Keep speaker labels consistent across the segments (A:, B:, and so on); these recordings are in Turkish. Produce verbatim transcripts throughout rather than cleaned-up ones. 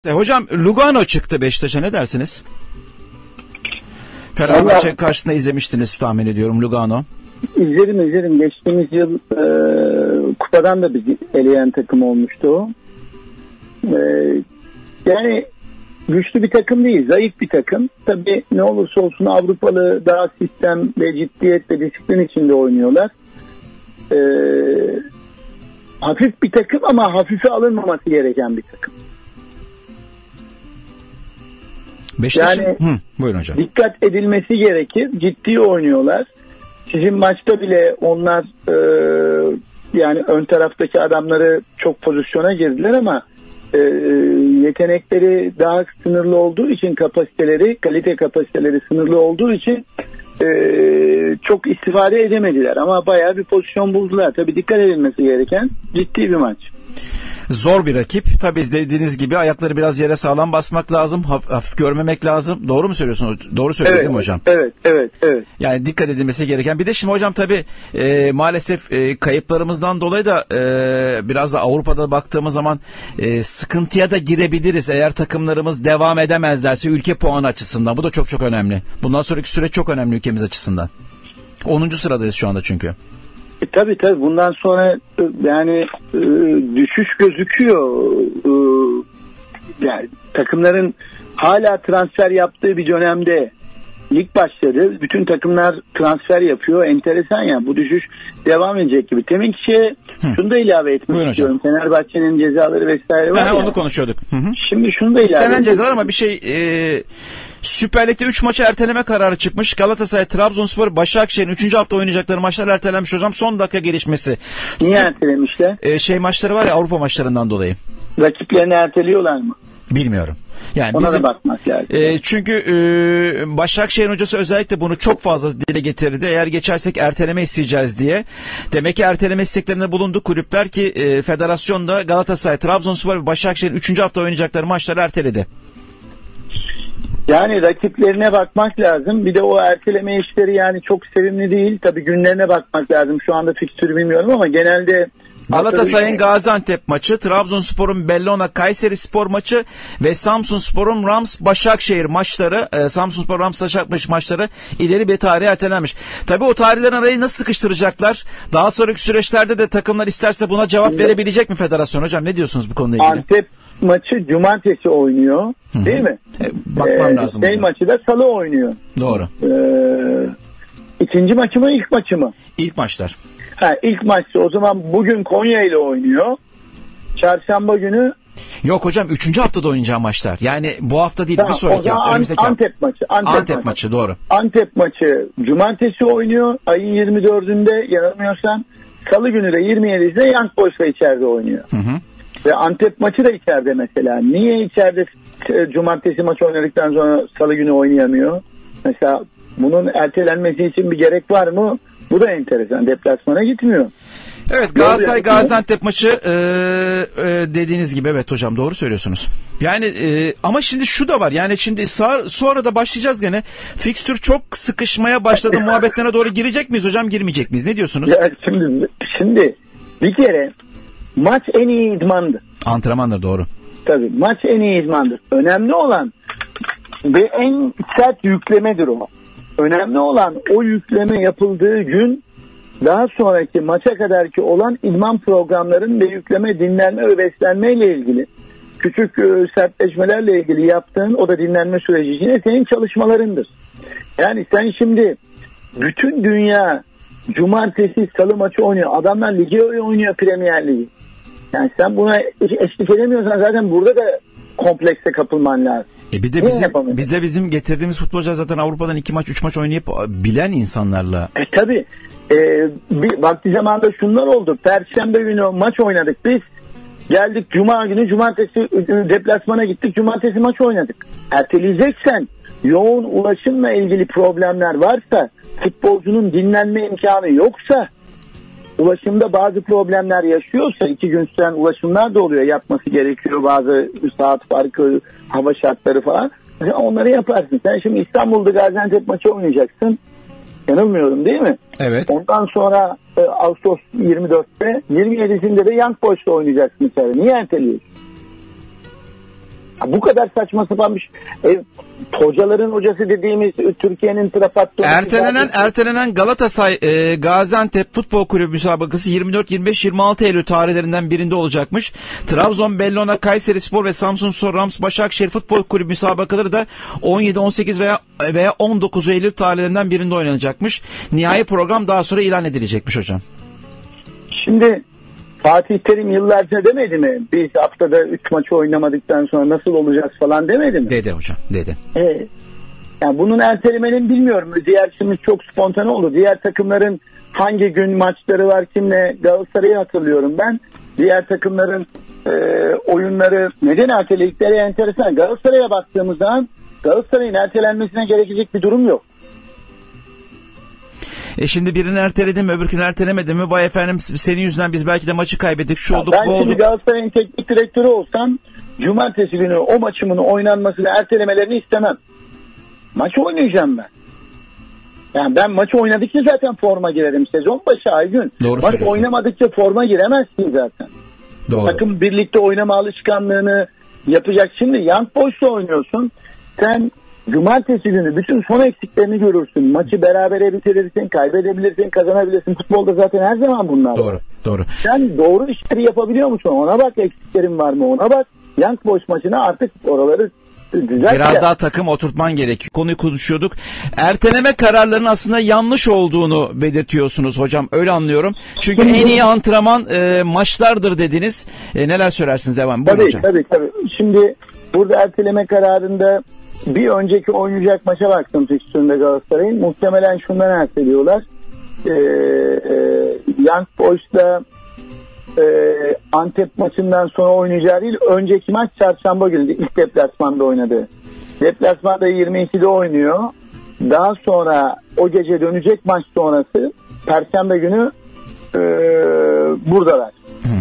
A: E, hocam Lugano çıktı Beşiktaş'a, ne dersiniz? Fenerbahçe karşısında izlemiştiniz tahmin ediyorum Lugano.
B: İzlerim izlerim. Geçtiğimiz yıl e, kupadan da bizi eleyen takım olmuştu o. E, yani güçlü bir takım değil, zayıf bir takım. Tabii ne olursa olsun Avrupalı daha sistem ve ciddiyet ve disiplin içinde oynuyorlar. E, hafif bir takım ama hafife alınmaması gereken bir takım.
A: Beşiktaş'ın...
B: Yani
A: Hı, buyurun hocam.
B: Dikkat edilmesi gerekir. Ciddi oynuyorlar. Sizin maçta bile onlar e, yani ön taraftaki adamları çok pozisyona girdiler ama e, yetenekleri daha sınırlı olduğu için, kapasiteleri, kalite kapasiteleri sınırlı olduğu için e, çok istifade edemediler. Ama bayağı bir pozisyon buldular. Tabii dikkat edilmesi gereken ciddi bir maç.
A: Zor bir rakip. Tabii dediğiniz gibi ayakları biraz yere sağlam basmak lazım. Hafif, hafif görmemek lazım. Doğru mu söylüyorsunuz? Doğru söylüyor
B: evet,
A: değil mi hocam?
B: Evet, evet, evet.
A: Yani dikkat edilmesi gereken. Bir de şimdi hocam tabii e, maalesef e, kayıplarımızdan dolayı da e, biraz da Avrupa'da baktığımız zaman e, sıkıntıya da girebiliriz. Eğer takımlarımız devam edemezlerse ülke puanı açısından. Bu da çok çok önemli. Bundan sonraki süreç çok önemli ülkemiz açısından. onuncu sıradayız şu anda çünkü.
B: E, tabii tabii bundan sonra yani e, düşüş gözüküyor. E, yani takımların hala transfer yaptığı bir dönemde lig başladı. Bütün takımlar transfer yapıyor. Enteresan ya, bu düşüş devam edecek gibi. Temin kişiye şunu da ilave etmek
A: Buyurun
B: istiyorum.
A: hocam.
B: Fenerbahçe'nin cezaları vesaire var
A: ha,
B: ya.
A: Onu konuşuyorduk. Hı hı.
B: Şimdi şunu da ilave
A: İstenen cezalar ama bir şey e, Süper Lig'de üç maçı erteleme kararı çıkmış. Galatasaray, Trabzonspor, Başakşehir'in üçüncü hafta oynayacakları maçlar ertelenmiş hocam. Son dakika gelişmesi.
B: Niye ertelemişler?
A: E, şey maçları var ya, Avrupa maçlarından dolayı.
B: Rakiplerini erteliyorlar mı?
A: Bilmiyorum. Yani
B: Ona
A: bizim,
B: da bakmak lazım.
A: E, çünkü e, Başakşehir'in hocası özellikle bunu çok fazla dile getirdi. Eğer geçersek erteleme isteyeceğiz diye. Demek ki erteleme isteklerinde bulundu kulüpler ki e, federasyonda Galatasaray, Trabzonspor ve Başakşehir'in üçüncü hafta oynayacakları maçları erteledi.
B: Yani rakiplerine bakmak lazım. Bir de o erteleme işleri yani çok sevimli değil. Tabii günlerine bakmak lazım. Şu anda fikstürü bilmiyorum ama genelde
A: Galatasaray'ın Gaziantep maçı, Trabzonspor'un Bellona Kayserispor maçı ve Samsunspor'un Rams Başakşehir maçları, e, Samsunspor Rams Başakşehir maçları ileri bir tarihe ertelenmiş. Tabii o tarihlerin arayı nasıl sıkıştıracaklar? Daha sonraki süreçlerde de takımlar isterse buna cevap verebilecek mi federasyon hocam? Ne diyorsunuz bu konuyla ilgili?
B: Antep maçı cumartesi oynuyor. Hı-hı. Değil mi?
A: E, bakmam ee, lazım.
B: Şey maçı da salı oynuyor.
A: Doğru.
B: Ee, ikinci maçı mı, ilk maçı mı?
A: İlk maçlar.
B: Ha, ilk maçta o zaman bugün Konya ile oynuyor. Çarşamba günü.
A: Yok hocam, üçüncü haftada oynayacağı maçlar. Yani bu hafta değil,
B: tamam,
A: bir sonraki hafta.
B: Antep hafta. maçı. Antep,
A: Antep
B: maçı.
A: maçı doğru.
B: Antep maçı cumartesi oynuyor. Ayın yirmi dördünde yanılmıyorsam. Salı günü de yirmi yedisinde Young Boys'la içeride oynuyor.
A: Hı hı.
B: Ve Antep maçı da içeride mesela. Niye içeride cumartesi maçı oynadıktan sonra salı günü oynayamıyor? Mesela bunun ertelenmesi için bir gerek var mı? Bu da enteresan. Deplasmana gitmiyor.
A: Evet, Galatasaray Gaziantep maçı e, e, dediğiniz gibi, evet hocam doğru söylüyorsunuz. Yani e, ama şimdi şu da var. Yani şimdi sağ, sonra da başlayacağız gene. Fikstür çok sıkışmaya başladı. Muhabbetlerine doğru girecek miyiz hocam, girmeyecek miyiz? Ne diyorsunuz?
B: Ya şimdi şimdi bir kere maç en iyi idmandır.
A: Antrenmandır, doğru.
B: Tabii maç en iyi idmandır. Önemli olan ve en sert yüklemedir o. Önemli olan o yükleme yapıldığı gün, daha sonraki maça kadarki olan idman programların ve yükleme, dinlenme ve beslenme ile ilgili küçük e, sertleşmelerle ilgili yaptığın o da dinlenme süreci içinde senin çalışmalarındır. Yani sen şimdi bütün dünya cumartesi salı maçı oynuyor. Adamlar ligi oynuyor, Premier Ligi. Yani sen buna eşlik edemiyorsan zaten burada da komplekse kapılman lazım.
A: E bir de bizim, biz de bizim getirdiğimiz futbolcular zaten Avrupa'dan iki maç, üç maç oynayıp bilen insanlarla.
B: E tabii. Ee, bir vakti zamanında şunlar oldu. Perşembe günü maç oynadık biz. Geldik cuma günü, cumartesi deplasmana gittik. Cumartesi maç oynadık. Erteleyeceksen, yoğun ulaşımla ilgili problemler varsa, futbolcunun dinlenme imkanı yoksa, ulaşımda bazı problemler yaşıyorsa, iki gün süren ulaşımlar da oluyor. Yapması gerekiyor, bazı saat farkı, hava şartları falan. Onları yaparsın. Sen şimdi İstanbul'da Gaziantep maçı oynayacaksın. Yanılmıyorum değil mi?
A: Evet.
B: Ondan sonra e, Ağustos yirmi dörtte yirmi yedisinde de Young Boys'la oynayacaksın içeri. Niye erteliyorsun? Bu kadar saçma sapan bir şey. E, hocaların hocası dediğimiz Türkiye'nin trafattörü.
A: Ertelenen ertelenen Galatasaray e, Gaziantep Futbol Kulübü müsabakası yirmi dört yirmi beş yirmi altı Eylül tarihlerinden birinde olacakmış. Trabzon Bellona Kayserispor ve Samsunspor Rams Başakşehir Futbol Kulübü müsabakaları da on yedi on sekiz veya veya on dokuz Eylül tarihlerinden birinde oynanacakmış. Nihai program daha sonra ilan edilecekmiş hocam.
B: Şimdi Fatih Terim yıllarca demedi mi? Biz haftada üç maçı oynamadıktan sonra nasıl olacağız falan demedi mi?
A: Dedi hocam, dedi.
B: Evet. Yani bunun ertelemenin bilmiyorum. Diğer şimdi çok spontane oldu. Diğer takımların hangi gün maçları var kimle? Galatasaray'ı hatırlıyorum ben. Diğer takımların e, oyunları neden erteledikleri enteresan. Galatasaray'a baktığımız zaman Galatasaray'ın ertelenmesine gerekecek bir durum yok.
A: E şimdi birini erteledim mi öbürkünü ertelemedim mi? Vay efendim senin yüzünden biz belki de maçı kaybettik. Şu olduk
B: ben
A: bu olduk.
B: Ben şimdi Galatasaray'ın teknik direktörü olsam cumartesi günü o maçımın oynanmasını ertelemelerini istemem. Maçı oynayacağım ben. Yani ben maçı oynadıkça zaten forma girerim. Sezon başı Aygün.
A: Doğru
B: Maç oynamadıkça forma giremezsin zaten.
A: Doğru.
B: Takım birlikte oynama alışkanlığını yapacak. Şimdi Young Boys'la oynuyorsun. Sen cumartesi günü bütün son eksiklerini görürsün. Maçı berabere bitirirsin, kaybedebilirsin, kazanabilirsin. Futbolda zaten her zaman bunlar
A: doğru,
B: var.
A: Doğru.
B: Sen doğru işleri yapabiliyor musun? Ona bak, eksiklerin var mı? Ona bak. Young Boys maçına artık oraları düzelt.
A: Biraz
B: ya.
A: daha takım oturtman gerekiyor. Konuyu konuşuyorduk. Erteleme kararlarının aslında yanlış olduğunu belirtiyorsunuz hocam. Öyle anlıyorum. Çünkü en iyi antrenman e, maçlardır dediniz. E, neler söylersiniz? Devam. Buyurun
B: tabii,
A: hocam.
B: tabii tabii. Şimdi burada erteleme kararında bir önceki oynayacak maça baktım fikstüründe Galatasaray'ın. Muhtemelen şundan erteliyorlar. Ee, e, Young Boys'la e, Antep maçından sonra oynayacağı değil. Önceki maç çarşamba günü ilk deplasmanda oynadı. Deplasmanda yirmi ikide oynuyor. Daha sonra o gece dönecek maç sonrası Perşembe günü e, buradalar.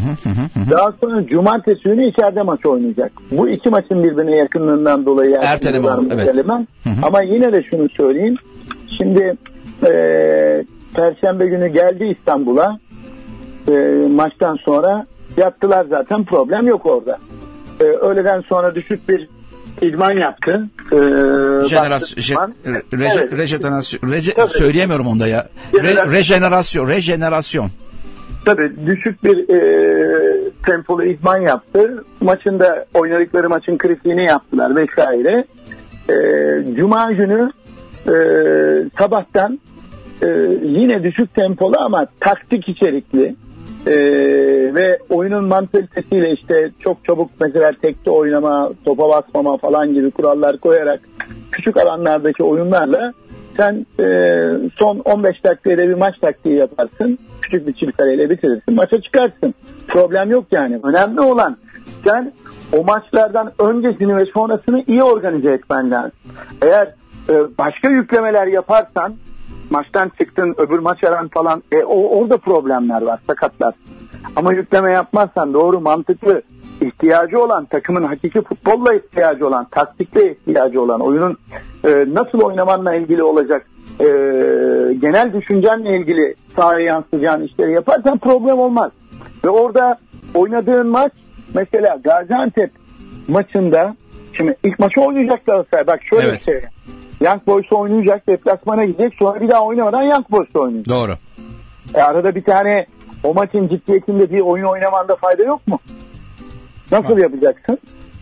B: Daha sonra cumartesi günü içeride maç oynayacak. Bu iki maçın birbirine yakınlığından dolayı
A: erteleme var. Evet.
B: Ama yine de şunu söyleyeyim. Şimdi e, Perşembe günü geldi İstanbul'a. E, maçtan sonra yattılar zaten. Problem yok orada. E, öğleden sonra düşük bir idman yaptı. E,
A: Jenerasyon, reje, rejenerasyon, reje, söyleyemiyorum onda ya. Re, rejenerasyon, rejenerasyon.
B: Tabii düşük bir e, tempolu idman yaptı. Maçında oynadıkları maçın kritiğini yaptılar vesaire. E, Cuma günü e, sabahtan e, yine düşük tempolu ama taktik içerikli e, ve oyunun mantalitesiyle işte çok çabuk mesela tekte oynama, topa basmama falan gibi kurallar koyarak küçük alanlardaki oyunlarla sen e, son on beş dakikada bir maç taktiği yaparsın. Küçük bir çift kareyle bitirirsin. Maça çıkarsın. Problem yok yani. Önemli olan sen o maçlardan öncesini ve sonrasını iyi organize etmen lazım. Eğer e, başka yüklemeler yaparsan maçtan çıktın öbür maç aran falan e, o, orada problemler var. Sakatlar. Ama yükleme yapmazsan doğru mantıklı ihtiyacı olan takımın hakiki futbolla ihtiyacı olan taktikle ihtiyacı olan oyunun e, nasıl oynamanla ilgili olacak e, genel düşüncenle ilgili sahaya yansıyacağın işleri yaparsan problem olmaz. Ve orada oynadığın maç mesela Gaziantep maçında şimdi ilk maçı oynayacak Galatasaray. Bak şöyle evet. bir şey. Young Boys oynayacak, deplasmana gidecek, sonra bir daha oynamadan Young Boys oynayacak.
A: Doğru.
B: E arada bir tane o maçın ciddiyetinde bir oyun oynamanda fayda yok mu? Nasıl ha. yapacaksın?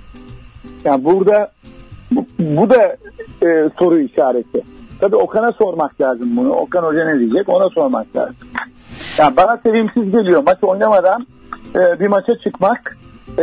B: Yani burada bu, bu da e, soru işareti. Tabii Okan'a sormak lazım bunu. Okan Hoca ne diyecek? Ona sormak lazım. Yani bana sevimsiz geliyor. Maç oynamadan e, bir maça çıkmak. E,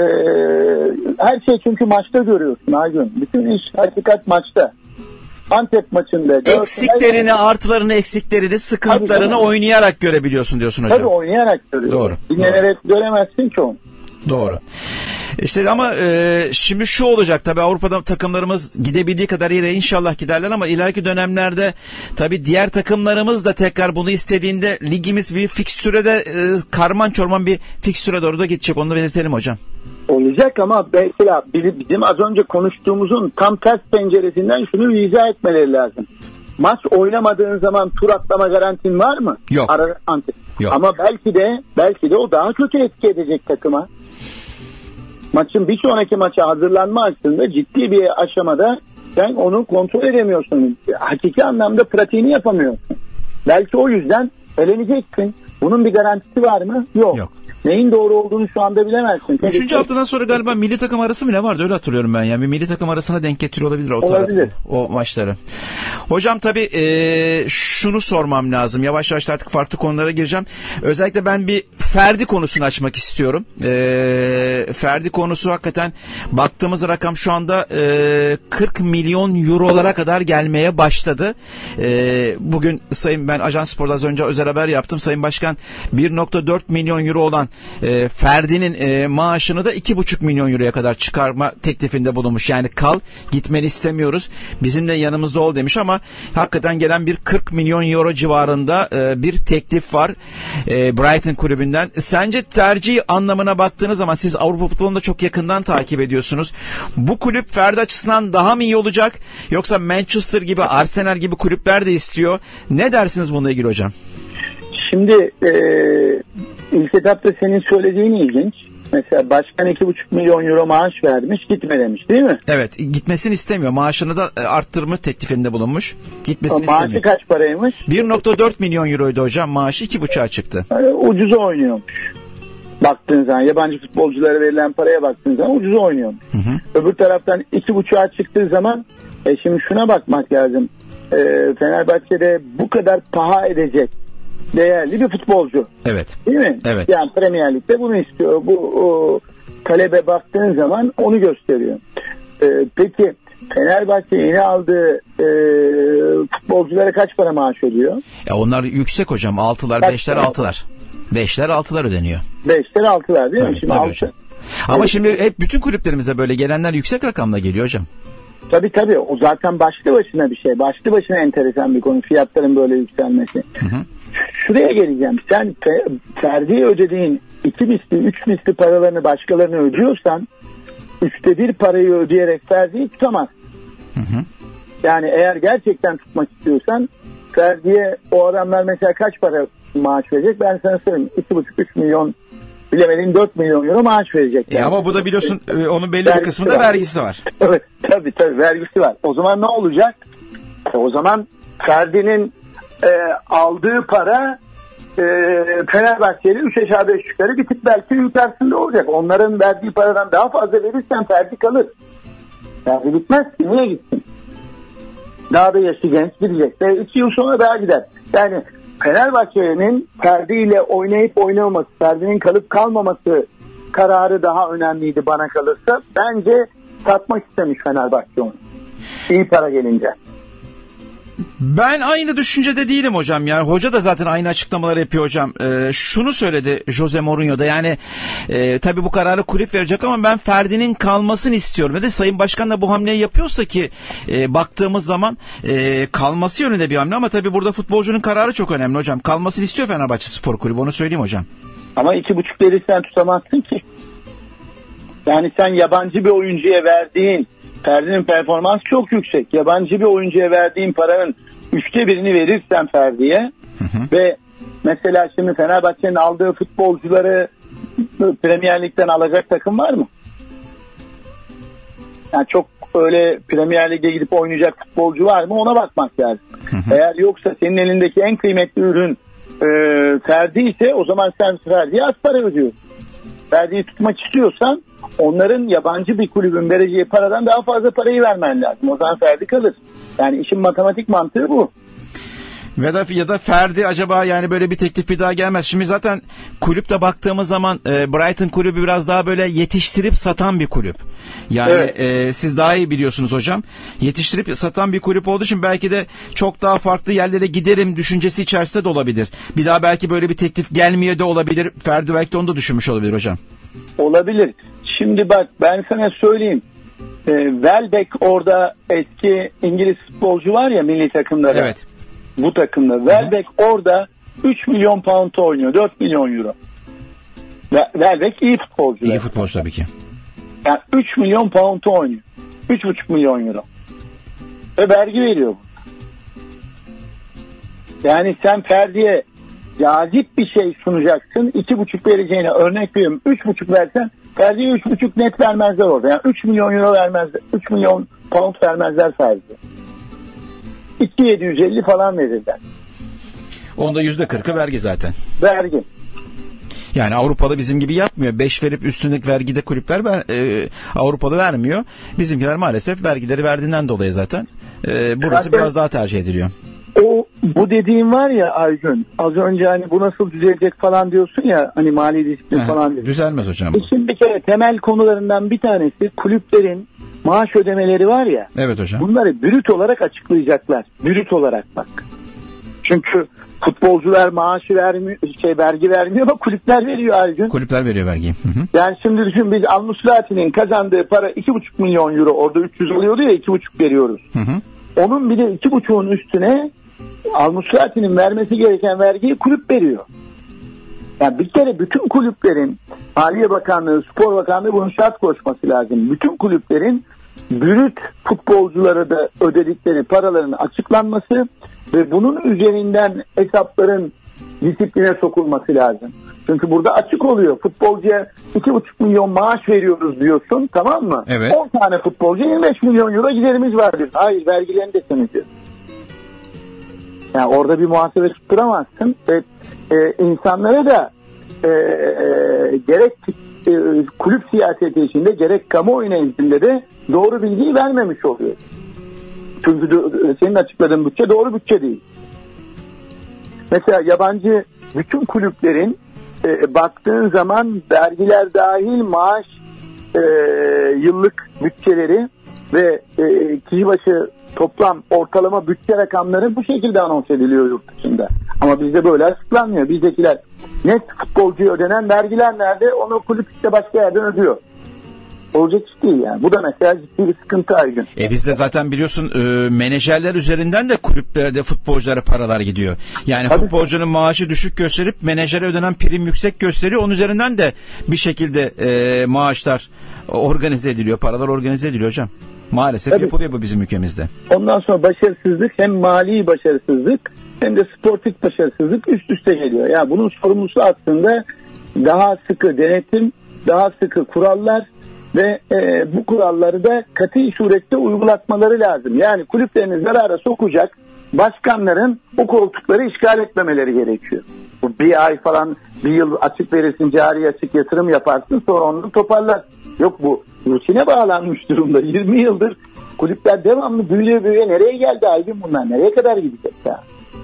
B: her şey çünkü maçta görüyorsun Aygün. Bütün iş hakikat maçta. Antep maçında.
A: Eksiklerini, artılarını, eksiklerini, sıkıntılarını tabii, oynayarak görebiliyorsun diyorsun hocam.
B: Tabii oynayarak görüyorsun.
A: Doğru.
B: Dinlenerek göremezsin ki onu.
A: Doğru. İşte ama e, şimdi şu olacak tabii Avrupa'da takımlarımız gidebildiği kadar yere inşallah giderler ama ileriki dönemlerde tabii diğer takımlarımız da tekrar bunu istediğinde ligimiz bir fikstüre de e, karman çorman bir fikstüre doğru da gidecek. Onu da belirtelim hocam.
B: Olacak ama mesela bizim az önce konuştuğumuzun tam ters penceresinden şunu izah etmeleri lazım. Maç oynamadığın zaman tur atlama garantin var mı?
A: Yok.
B: Ara,
A: Yok.
B: Ama belki de belki de o daha kötü etki edecek takıma. maçın bir sonraki maça hazırlanma açısında ciddi bir aşamada sen onu kontrol edemiyorsun. Hakiki anlamda pratiğini yapamıyorsun. Belki o yüzden eleneceksin. Bunun bir garantisi var mı? Yok. Yok. Neyin doğru olduğunu şu anda bilemezsin.
A: Üçüncü Tabii haftadan sonra galiba milli takım arası mı ne vardı? Öyle hatırlıyorum ben. Yani bir milli takım arasına denk getiriyor olabilir o,
B: olabilir.
A: o maçları. Hocam tabii e, şunu sormam lazım. Yavaş yavaş artık farklı konulara gireceğim. Özellikle ben bir Ferdi konusunu açmak istiyorum. E, Ferdi konusu hakikaten baktığımız rakam şu anda e, kırk milyon eurolara kadar gelmeye başladı. E, bugün Sayın ben Ajans Spor'da az önce özel haber yaptım. Sayın Başkan bir virgül dört milyon euro olan E, Ferdi'nin e, maaşını da iki buçuk milyon euroya kadar çıkarma teklifinde bulunmuş. Yani kal, gitmeni istemiyoruz, bizimle yanımızda ol demiş ama hakikaten gelen bir kırk milyon euro civarında e, bir teklif var e, Brighton kulübünden. Sence tercih anlamına baktığınız zaman siz Avrupa futbolunu da çok yakından takip ediyorsunuz. Bu kulüp Ferdi açısından daha mı iyi olacak yoksa Manchester gibi, Arsenal gibi kulüpler de istiyor. Ne dersiniz bununla ilgili hocam?
B: Şimdi e, ilk etapta senin söylediğin ilginç. Mesela başkan iki buçuk milyon euro maaş vermiş, gitme demiş değil mi?
A: Evet, gitmesini istemiyor. Maaşını da arttırma teklifinde bulunmuş. Gitmesini
B: maaşı
A: istemiyor.
B: Maaşı kaç paraymış?
A: bir virgül dört milyon euroydu hocam. Maaşı iki buçuğa çıktı.
B: Yani ucuza oynuyormuş. Baktığın zaman yabancı futbolculara verilen paraya baktığın zaman ucuza oynuyormuş. Hı hı. Öbür taraftan iki buçuğa çıktığı zaman e şimdi şuna bakmak lazım. E, Fenerbahçe'de bu kadar paha edecek değerli bir futbolcu.
A: Evet.
B: Değil mi?
A: Evet.
B: Yani Premier Lig'de bunu istiyor. Bu o, talebe baktığın zaman onu gösteriyor. Ee, peki Fenerbahçe yeni aldığı e, futbolculara kaç para maaş ödüyor?
A: Ya onlar yüksek hocam. Altılar, kaç beşler, para? altılar. Beşler, altılar ödeniyor.
B: Beşler, altılar değil
A: tabii,
B: mi? Şimdi
A: tabii
B: altı.
A: hocam. Ama evet. Şimdi hep bütün kulüplerimizde böyle gelenler yüksek rakamla geliyor hocam.
B: Tabii tabii. O zaten başlı başına bir şey. Başlı başına enteresan bir konu. Fiyatların böyle yükselmesi. Hı hı. Şuraya geleceğim. Sen Ferdi'ye ödediğin iki misli, üç misli paralarını başkalarına ödüyorsan üçte bir parayı ödeyerek Ferdi'yi tutamaz. Hı hı. Yani eğer gerçekten tutmak istiyorsan Ferdi'ye o adamlar mesela kaç para maaş verecek? Ben sana söyleyeyim. iki buçuk üç milyon bilemedin dört milyon euro maaş verecek.
A: Yani. E ama bu da biliyorsun onun belli bir kısmında var. vergisi var.
B: Evet tabii tabii vergisi var. O zaman ne olacak? E, o zaman Ferdi'nin E, aldığı para e, Fenerbahçe'yle üç aşağı beş yukarı bir tık belki yukarısında olacak. Onların verdiği paradan daha fazla verirsen Ferdi kalır. Ferdi bitmez ki. Niye gitsin? Daha da yaşı genç gidecek. Ve iki yıl sonra daha gider. Yani Fenerbahçe'nin Ferdi ile oynayıp oynamaması, Ferdi'nin kalıp kalmaması kararı daha önemliydi bana kalırsa. Bence satmak istemiş Fenerbahçe onu. İyi para gelince.
A: Ben aynı düşüncede değilim hocam. Yani hoca da zaten aynı açıklamaları yapıyor hocam. Ee, şunu söyledi Jose Mourinho da yani e, tabii bu kararı kulüp verecek ama ben Ferdi'nin kalmasını istiyorum. Ve de Sayın Başkan da bu hamleyi yapıyorsa ki e, baktığımız zaman e, kalması yönünde bir hamle ama tabii burada futbolcunun kararı çok önemli hocam. Kalmasını istiyor Fenerbahçe Spor Kulübü, onu söyleyeyim hocam.
B: Ama iki buçuk verirsen tutamazsın ki. Yani sen yabancı bir oyuncuya verdiğin Ferdi'nin performansı çok yüksek. Yabancı bir oyuncuya verdiğin paranın üçte birini verirsen Ferdi'ye hı hı. ve mesela şimdi Fenerbahçe'nin aldığı futbolcuları Premier Lig'den alacak takım var mı? Yani çok öyle Premier Lig'e gidip oynayacak futbolcu var mı? Ona bakmak lazım. Hı hı. Eğer yoksa senin elindeki en kıymetli ürün e, Ferdi ise o zaman sen Ferdi'ye az para ödüyorsun. Ferdi'yi tutmak istiyorsan onların yabancı bir kulübün vereceği paradan daha fazla parayı vermen lazım. O zaman Ferdi kalır. Yani işin matematik mantığı bu.
A: Ve da, ya da Ferdi acaba yani böyle bir teklif bir daha gelmez. Şimdi zaten kulüpte baktığımız zaman e, Brighton kulübü biraz daha böyle yetiştirip satan bir kulüp. Yani evet. e, siz daha iyi biliyorsunuz hocam. Yetiştirip satan bir kulüp olduğu için belki de çok daha farklı yerlere giderim düşüncesi içerisinde de olabilir. Bir daha belki böyle bir teklif gelmeye de olabilir. Ferdi belki de onu da düşünmüş olabilir hocam.
B: Olabilir. Şimdi bak ben sana söyleyeyim. E, Welbeck orada eski İngiliz futbolcu var ya milli takımda.
A: Evet.
B: Bu takımda. Welbeck orada üç milyon pound oynuyor. dört milyon euro. Welbeck iyi futbolcu.
A: İyi futbolcu tabii ki.
B: Yani üç milyon pound oynuyor. üç buçuk milyon euro. Ve vergi veriyor bu. Yani sen Ferdi'ye cazip bir şey sunacaksın. iki buçuk vereceğine örnek veriyorum. üç buçuk versen Vergiyi üç buçuk net vermezler orada. Yani üç milyon euro vermezler. üç milyon pound vermezler sadece. iki bin yedi yüz elli falan verirler.
A: Onda yüzde kırkı vergi zaten.
B: Vergi.
A: Yani Avrupa'da bizim gibi yapmıyor. beş verip üstündeki vergide kulüpler ver, e, Avrupa'da vermiyor. Bizimkiler maalesef vergileri verdiğinden dolayı zaten e, burası zaten biraz daha tercih ediliyor.
B: O bu dediğim var ya Aygün, az önce hani bu nasıl düzelecek falan diyorsun ya, hani mali disiplin falan diyorsun.
A: Düzelmez hocam.
B: E şimdi bir kere temel konularından bir tanesi kulüplerin maaş ödemeleri var ya.
A: Evet hocam.
B: Bunları brüt olarak açıklayacaklar. Brüt olarak bak. Çünkü futbolcular maaşı vermiyor, şey vergi vermiyor ama kulüpler veriyor her gün.
A: Kulüpler veriyor vergiyi. Hı hı.
B: Yani şimdi düşün, biz Al Musrati'nin kazandığı para iki buçuk milyon euro, orada üç yüz oluyordu ya, iki buçuk veriyoruz. Hı hı. Onun bir de iki buçuğun üstüne Al Musrati'nin vermesi gereken vergiyi kulüp veriyor. Yani bir kere bütün kulüplerin, Maliye Bakanlığı, Spor Bakanlığı bunun şart koşması lazım. Bütün kulüplerin brüt futbolculara da ödedikleri paraların açıklanması ve bunun üzerinden hesapların disipline sokulması lazım. Çünkü burada açık oluyor. Futbolcuya iki buçuk milyon maaş veriyoruz diyorsun, tamam mı?
A: Evet.
B: on tane futbolcu yirmi beş milyon euro giderimiz var diyor. Hayır, vergilerini de sen ödüyorsun. Yani orada bir muhasebe tutturamazsın ve e, insanlara da e, e, gerek e, kulüp siyaseti içinde gerek kamuoyu nezdinde de doğru bilgiyi vermemiş oluyor. Çünkü senin açıkladığın bütçe doğru bütçe değil. Mesela yabancı bütün kulüplerin e, baktığın zaman vergiler dahil maaş e, yıllık bütçeleri ve e, kişi başı toplam ortalama bütçe rakamları bu şekilde anons ediliyor yurt dışında. Ama bizde böyle açıklanmıyor. Bizdekiler net futbolcuya ödenen vergiler nerede? Onu kulüp işte başka yerden ödüyor. Olacak iş değil yani. Bu da mesela ciddi bir sıkıntı Aygün.
A: E bizde zaten biliyorsun e, menajerler üzerinden de kulüplerde futbolculara paralar gidiyor. Yani tabii futbolcunun maaşı düşük gösterip menajere ödenen prim yüksek gösteriyor. Onun üzerinden de bir şekilde e, maaşlar organize ediliyor. Paralar organize ediliyor hocam. Maalesef tabii yapılıyor bu bizim ülkemizde.
B: Ondan sonra başarısızlık, hem mali başarısızlık hem de sportif başarısızlık üst üste geliyor. Yani bunun sorumlusu aslında daha sıkı denetim, daha sıkı kurallar ve e, bu kuralları da katı surette uygulatmaları lazım. Yani kulüplerini zarara sokacak başkanların o koltukları işgal etmemeleri gerekiyor. Bu bir ay falan, bir yıl açık verirsin, cari açık yatırım yaparsın, sonra onu toparlar. Yok, bu rutine bağlanmış durumda. yirmi yıldır kulüpler devamlı büyüye büyüye nereye geldi Aygün bunlar? Nereye kadar gidecek ya?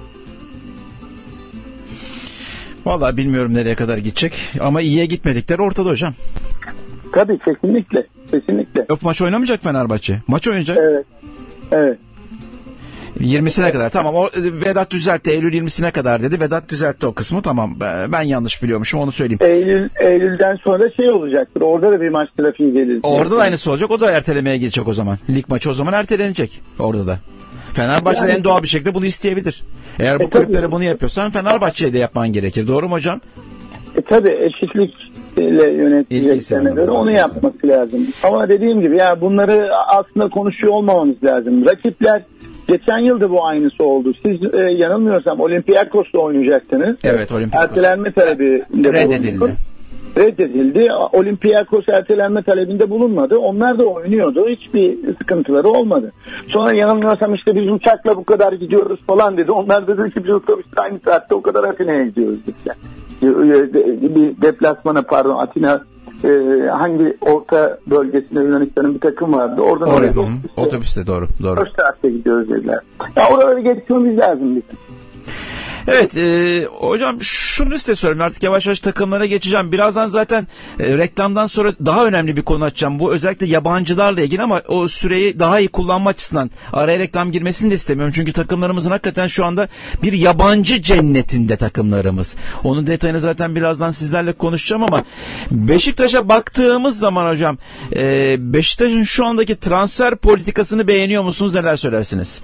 A: Vallahi bilmiyorum nereye kadar gidecek ama iyiye gitmedikleri ortada hocam.
B: Tabii, kesinlikle. Kesinlikle.
A: Yok, maç oynamayacak Fenerbahçe. Maç oynayacak.
B: Evet. Evet.
A: yirmisine kadar. Tamam, o Vedat düzeltti. Eylül yirmisine kadar dedi. Vedat düzeltti o kısmı. Tamam. Ben yanlış biliyormuşum, onu söyleyeyim.
B: Eylül Eylül'den sonra şey olacaktır. Orada da bir maç trafiği gelir.
A: Orada da aynısı olacak. O da ertelemeye girecek o zaman. Lig maçı o zaman ertelenecek orada da. Fenerbahçe yani, en doğal bir şekilde bunu isteyebilir. Eğer bu e, kulüplere bunu yapıyorsan Fenerbahçe'ye de yapman gerekir. Doğru mu hocam?
B: E tabii, eşitlikle yöneteceklerine göre onu yapması lazım. Ama dediğim gibi ya, bunları aslında konuşuyor olmamamız lazım. Rakipler, geçen yılda bu aynısı oldu. Siz e, yanılmıyorsam Olympiakos'la oynayacaktınız.
A: Evet, Olympiakos.
B: Ertelenme talebi
A: reddedildi.
B: Reddedildi. Olympiakos ertelenme talebinde bulunmadı. Onlar da oynuyordu. Hiçbir sıkıntıları olmadı. Sonra yanılmıyorsam işte biz uçakla bu kadar gidiyoruz falan dedi. Onlar da dedi ki biz otobüste aynı saatte o kadar Atina'ya gidiyoruz dediler. Bir deplasmana, pardon, Atina e, hangi orta bölgesinde Yunanistan'ın bir takım vardı. Oradan
A: oraya,
B: oraya
A: otobüste, otobüste doğru. doğru.
B: dört saatte gidiyoruz dediler. Ya oraları geçmemiz lazım bizim.
A: Evet e, hocam, şunu size söyleyeyim, artık yavaş yavaş takımlara geçeceğim. Birazdan zaten e, reklamdan sonra daha önemli bir konu açacağım. Bu özellikle yabancılarla ilgili ama o süreyi daha iyi kullanma açısından araya reklam girmesini de istemiyorum. Çünkü takımlarımızın hakikaten şu anda bir yabancı cennetinde takımlarımız. Onun detayını zaten birazdan sizlerle konuşacağım ama Beşiktaş'a baktığımız zaman hocam, e, Beşiktaş'ın şu andaki transfer politikasını beğeniyor musunuz? Neler söylersiniz?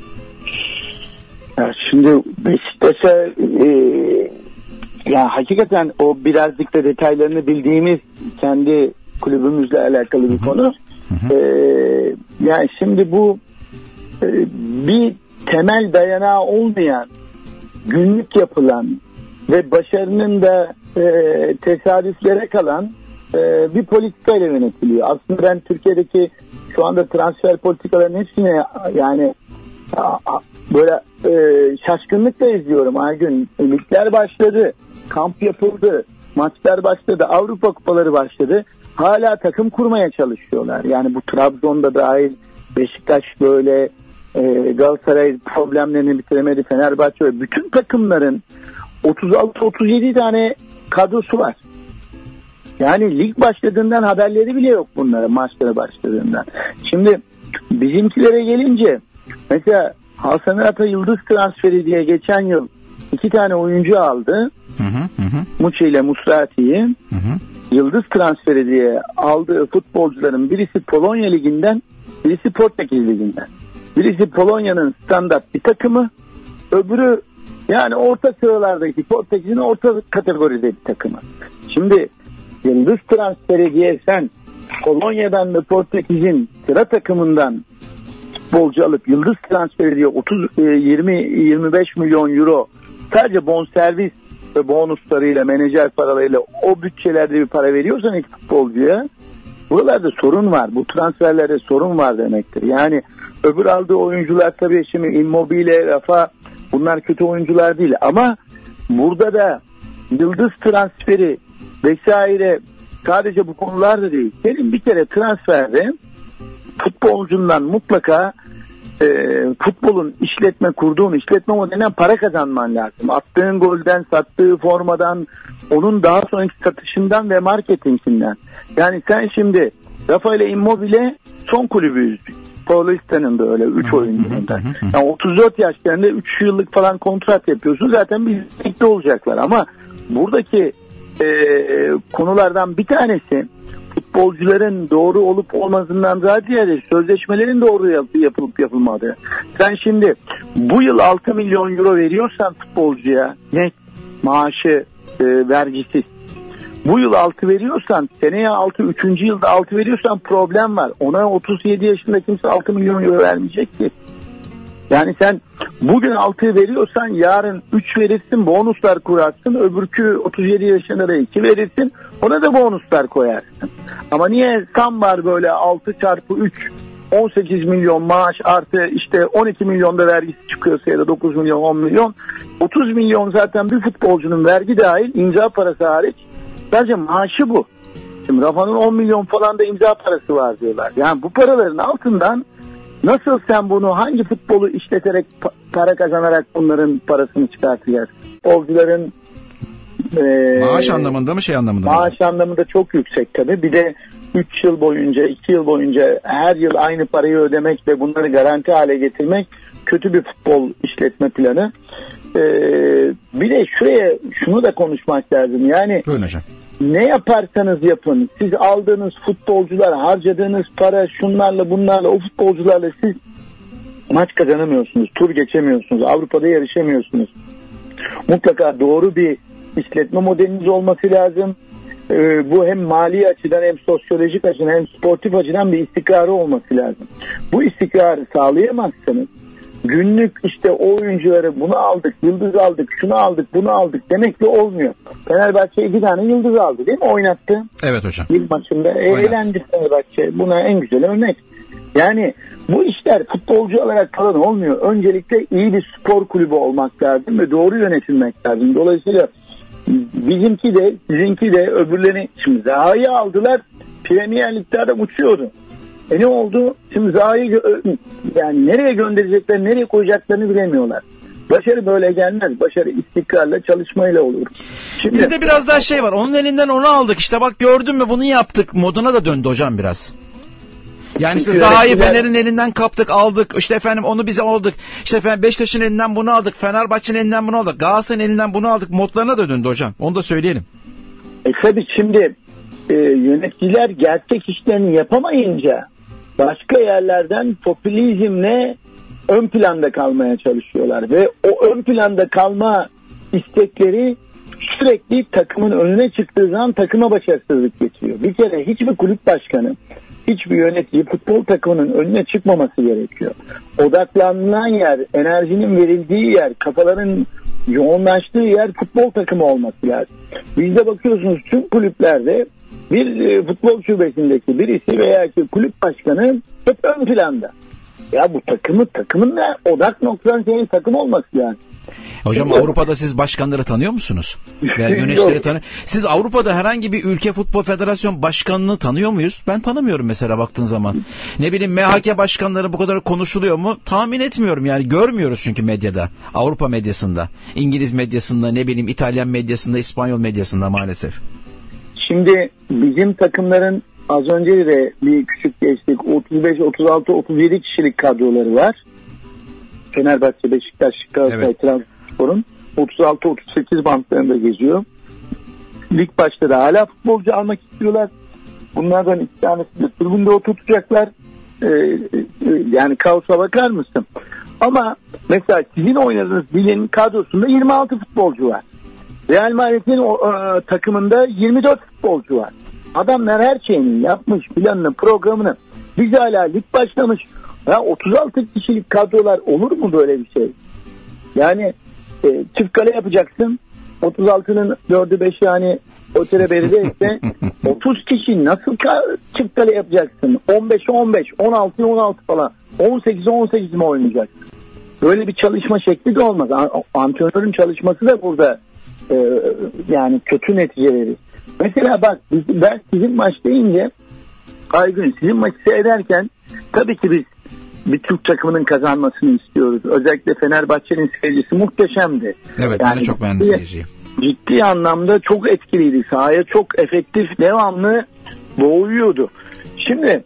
B: Şimdi Beşiktaş'a e, ya hakikaten o birazcık da detaylarını bildiğimiz bir kulübümüzle alakalı bir konu. Hı hı. E, yani şimdi bu e, bir temel dayanağı olmayan, günlük yapılan ve başarının da e, tesadüflere kalan e, bir politikayla yönetiliyor. Aslında ben Türkiye'deki şu anda transfer politikalarının hepsine yani a, a, böyle e, şaşkınlıkla izliyorum her gün. Ligler başladı, kamp yapıldı, maçlar başladı, Avrupa kupaları başladı. Hala takım kurmaya çalışıyorlar. Yani bu Trabzon'da dahil, Beşiktaş böyle, e, Galatasaray problemlerini bitiremedi, Fenerbahçe ve bütün takımların otuz altı otuz yedi tane kadrosu var. Yani lig başladığından haberleri bile yok bunların, maçlara başladığından. Şimdi bizimkilere gelince mesela Hasan Ata Yıldız transferi diye geçen yıl iki tane oyuncu aldı. Hı hı hı. Muçi ile Musrati'yi. Hı hı. Yıldız transferi diye aldığı futbolcuların birisi Polonya Ligi'nden, birisi Portekiz Ligi'nden. Birisi Polonya'nın standart bir takımı, öbürü yani orta sıralardaki Portekiz'in orta kategoride bir takımı. Şimdi yıldız transferi diye sen Polonya'dan ve Portekiz'in sıra takımından futbolcu alıp yıldız transferi diye otuz yirmi yirmi beş milyon euro sadece bonservis ve bonuslarıyla, menajer paralarıyla o bütçelerde bir para veriyorsan ilk futbolcuya, buralarda sorun var. Bu transferlerde sorun var demektir. Yani öbür aldığı oyuncular tabii şimdi Immobile, Rafa, bunlar kötü oyuncular değil ama burada da yıldız transferi vesaire sadece bu konularda değil. Senin bir kere transferde futbolcundan mutlaka e, futbolun işletme, kurduğun işletme modelinden para kazanman lazım. Attığın golden, sattığı formadan, onun daha sonraki satışından ve marketinginden. Yani sen şimdi Rafa ile Immobile son kulübüyüz. Paulista'nın da öyle üç oyuncundan. Yani otuz dört yaşlarında üç yıllık falan kontrat yapıyorsun. Zaten birlikte olacaklar ama buradaki e, konulardan bir tanesi futbolcuların doğru olup olmadığından daha ziyade sözleşmelerin doğru yapılıp yapılmadığı. Sen şimdi bu yıl altı milyon euro veriyorsan futbolcuya net maaşı e, vergisiz, bu yıl altı veriyorsan, seneye altı, üçüncü yılda altı veriyorsan problem var. Ona otuz yedi yaşında kimse altı milyon euro vermeyecek ki. Yani sen bugün altı veriyorsan yarın üç verirsin, bonuslar kurarsın. Öbürkü otuz yedi yaşında da iki verirsin, ona da bonuslar koyarsın. Ama niye tam var böyle altı çarpı üç, on sekiz milyon maaş artı işte on iki milyon da vergisi çıkıyorsa ya da dokuz milyon, on milyon. otuz milyon zaten bir futbolcunun vergi dahil, imza parası hariç. Sadece maaşı bu. Şimdi Rafa'nın on milyon falan da imza parası var diyorlar. Yani bu paraların altından nasıl sen bunu, hangi futbolu işleterek pa- para kazanarak bunların parasını çıkartacaksın? Futbolcuların
A: e, maaş anlamında mı şey anlamında mı?
B: Maaş anlamında çok yüksek tabii. Bir de üç yıl boyunca, iki yıl boyunca her yıl aynı parayı ödemek ve bunları garanti hale getirmek kötü bir futbol işletme planı. Ee, bir de şuraya şunu da konuşmak lazım. Yani ne yaparsanız yapın, siz aldığınız futbolcular, harcadığınız para, şunlarla bunlarla, o futbolcularla siz maç kazanamıyorsunuz, tur geçemiyorsunuz, Avrupa'da yarışamıyorsunuz. Mutlaka doğru bir işletme modeliniz olması lazım. Ee, bu hem mali açıdan hem sosyolojik açıdan hem sportif açıdan bir istikrarı olması lazım. Bu istikrarı sağlayamazsanız günlük işte o oyuncuları bunu aldık, yıldız aldık, şunu aldık, bunu aldık demekle olmuyor. Fenerbahçe iki tane yıldız aldı değil mi? Oynattı.
A: Evet hocam.
B: Yıl maçında eğlendi Fenerbahçe. Buna en güzel örnek. Yani bu işler futbolcu olarak falan olmuyor. Öncelikle iyi bir spor kulübü olmak lazım ve doğru yönetilmek lazım. Dolayısıyla bizimki de, sizinki de, öbürlerini şimdi Zaha'yı aldılar. Premier Lig'de adam uçuyordu. E ne oldu? Şimdi Zaha'yı gö- yani nereye gönderecekler, nereye koyacaklarını bilemiyorlar. Başarı böyle gelmez. Başarı istikrarla, çalışmayla olur.
A: Şimdi, bizde biraz daha şey var. Onun elinden onu aldık. İşte bak gördün mü bunu yaptık. Moduna da döndü hocam biraz. Yani işte Zaha'yı Fener'in elinden kaptık, aldık. İşte efendim onu bize aldık. İşte efendim Beşiktaş'ın elinden bunu aldık. Fenerbahçe'nin elinden bunu aldık. Galatasaray'ın elinden bunu aldık. Modlarına da döndü hocam. Onu da söyleyelim.
B: E tabii şimdi e, yöneticiler gerçek işlerini yapamayınca başka yerlerden popülizmle ön planda kalmaya çalışıyorlar ve o ön planda kalma istekleri sürekli takımın önüne çıktığı zaman takıma başarısızlık getiriyor. Bir kere hiçbir kulüp başkanı, hiçbir yönetici futbol takımının önüne çıkmaması gerekiyor. Odaklanılan yer, enerjinin verildiği yer, kafaların yoğunlaştığı yer futbol takımı olması lazım. Bizde bakıyorsunuz tüm kulüplerde bir e, futbol şubesindeki birisi veya ki kulüp başkanı hep ön planda. Ya bu takımı takımın da odak noktadan senin takım olması yani.
A: Hocam
B: Çünkü
A: Avrupa'da siz başkanları tanıyor musunuz? Veya yöneticileri tanıyor. Siz Avrupa'da herhangi bir ülke futbol federasyon başkanını tanıyor muyuz? Ben tanımıyorum mesela baktığın zaman. Ne bileyim M H K başkanları bu kadar konuşuluyor mu? Tahmin etmiyorum yani. Görmüyoruz çünkü medyada. Avrupa medyasında, İngiliz medyasında, ne bileyim İtalyan medyasında, İspanyol medyasında maalesef.
B: Şimdi bizim takımların az önce de bir küçük geçtik. otuz beş, otuz altı, otuz yedi kişilik kadroları var. Fenerbahçe, Beşiktaş, Galatasaray, evet. Trabzonspor'un otuz altı otuz sekiz bantlarında geziyor. Lig başta hala futbolcu almak istiyorlar. Bunlardan iki tanesi de tribünde oturtacaklar. Ee, yani kaosa bakar mısın? Ama mesela sizin oynadığınız ligin kadrosunda yirmi altı futbolcu var. Real Madrid'in o, e, takımında yirmi dört futbolcu var. Adamlar her şeyini yapmış, planını, programını. Biz hala lig başlamış. Ya otuz altı kişilik kadrolar olur mu böyle bir şey? Yani e, çift kale yapacaksın. otuz altının dördü beşi yani ötere beride ise otuz kişi nasıl ka- çift kale yapacaksın? on beşe on beş, on altıya on altı falan. on sekize on sekiz mi oynayacaksın? Böyle bir çalışma şekli de olmaz. Antrenörün çalışması da burada e, yani kötü netice verir. Mesela bak biz, ben sizin maç deyince Aygün sizin maçı seyrederken tabii ki biz bir Türk takımının kazanmasını istiyoruz. Özellikle Fenerbahçe'nin seyircisi muhteşemdi.
A: Evet, yani ben de çok beğendim seyirciyi.
B: Ciddi anlamda çok etkiliydi. Sahaya çok efektif, devamlı boğuyordu. Şimdi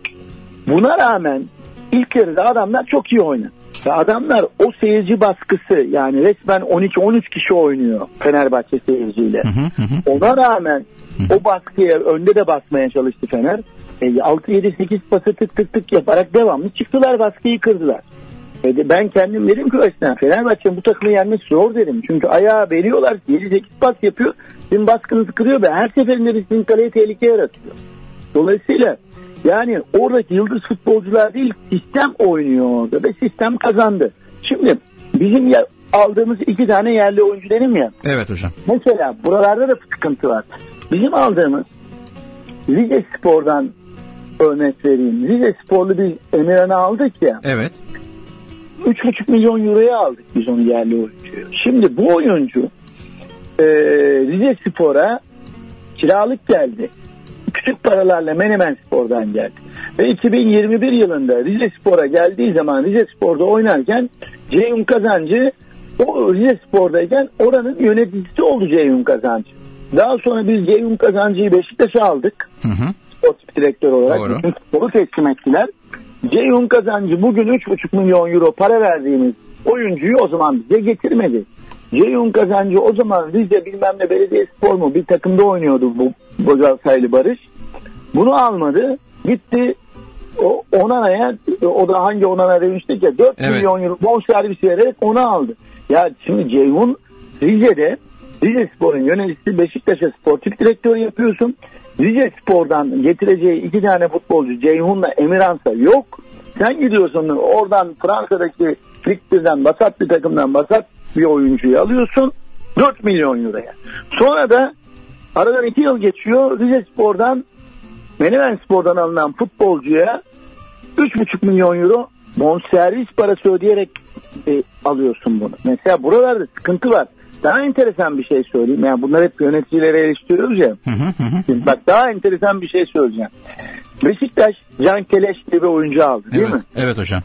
B: buna rağmen ilk yarıda adamlar çok iyi oynadı. Adamlar o seyirci baskısı yani resmen on iki on üç kişi oynuyor Fenerbahçe seyirciyle. Hı hı hı. Ona rağmen hı hı. o baskıya önde de basmaya çalıştı Fener. E, altı yedi sekiz pası tık tık tık yaparak devamlı çıktılar, baskıyı kırdılar. E, ben kendim dedim ki östen Fenerbahçe'nin bu takımı yenmesi zor dedim. Çünkü ayağı veriyorlar, yedi sekiz pas yapıyor. Sizin baskınızı kırıyor ve her seferinde de sizin kaleye tehlike yaratıyor. Dolayısıyla yani oradaki yıldız futbolcular değil, sistem oynuyor orada ve sistem kazandı. Şimdi bizim ya, aldığımız iki tane yerli oyuncu dedim ya.
A: Evet hocam.
B: Mesela buralarda da sıkıntı var. Bizim aldığımız Rize Spor'dan örnek vereyim. Rize Sporlu bir Emirhan'ı aldık ya.
A: Evet.
B: üç buçuk milyon euroya aldık biz onu yerli oyuncuyu. Şimdi bu oyuncu e, Rize Spor'a kiralık geldi. Küçük paralarla Menemen Spor'dan geldi. Ve iki bin yirmi bir yılında Rize Spor'a geldiği zaman Rize Spor'da oynarken Ceyhun Kazancı o Rize Spor'dayken oranın yöneticisi oldu Ceyhun Kazancı. Daha sonra biz Ceyhun Kazancı'yı Beşiktaş'a aldık. Hı hı. Spor direktör olarak. Doğru. Bütün sporu teslim ettiler. Ceyhun Kazancı bugün üç buçuk milyon euro para verdiğimiz oyuncuyu o zaman bize getirmedi. Ceyhun Kazancı o zaman Rize bilmem ne Belediyespor mu bir takımda oynuyordu bu Galatasaraylı Barış. Bunu almadı. Gitti o Onana'ya, o da hangi Onana demiştik ya dört evet. milyon euro bonservis vererek onu aldı. Ya şimdi Ceyhun Rize'de Rize Spor'un yöneticisi, Beşiktaş'a sportif direktör yapıyorsun. Rize Spor'dan getireceği iki tane futbolcu Ceyhun'la Emirhan'sa yok. Sen gidiyorsun oradan Fransa'daki Lig birden basat bir takımdan basat bir oyuncuyu alıyorsun dört milyon euroya. Sonra da aradan iki yıl geçiyor. Rize Spor'dan Menemen Spor'dan alınan futbolcuya üç buçuk milyon euro bonservis parası ödeyerek e, alıyorsun bunu. Mesela buralarda sıkıntı var. Daha enteresan bir şey söyleyeyim. Yani bunlar hep yöneticilere eleştiriyoruz ya. Hı hı hı. Şimdi bak daha enteresan bir şey söyleyeceğim. Beşiktaş Can Keleş diye bir oyuncu aldı değil
A: evet,
B: mi?
A: Evet hocam.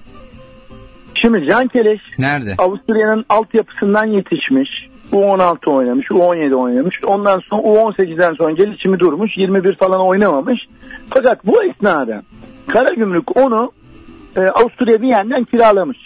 B: Şimdi Can Keleş
A: nerede?
B: Avusturya'nın altyapısından yetişmiş. U on altı oynamış, U on yedi oynamış. Ondan sonra U on sekizden sonra gelişimi durmuş. yirmi bir falan oynamamış. Fakat bu esnada Karagümrük onu e, Avusturya Viyen'den kiralamış.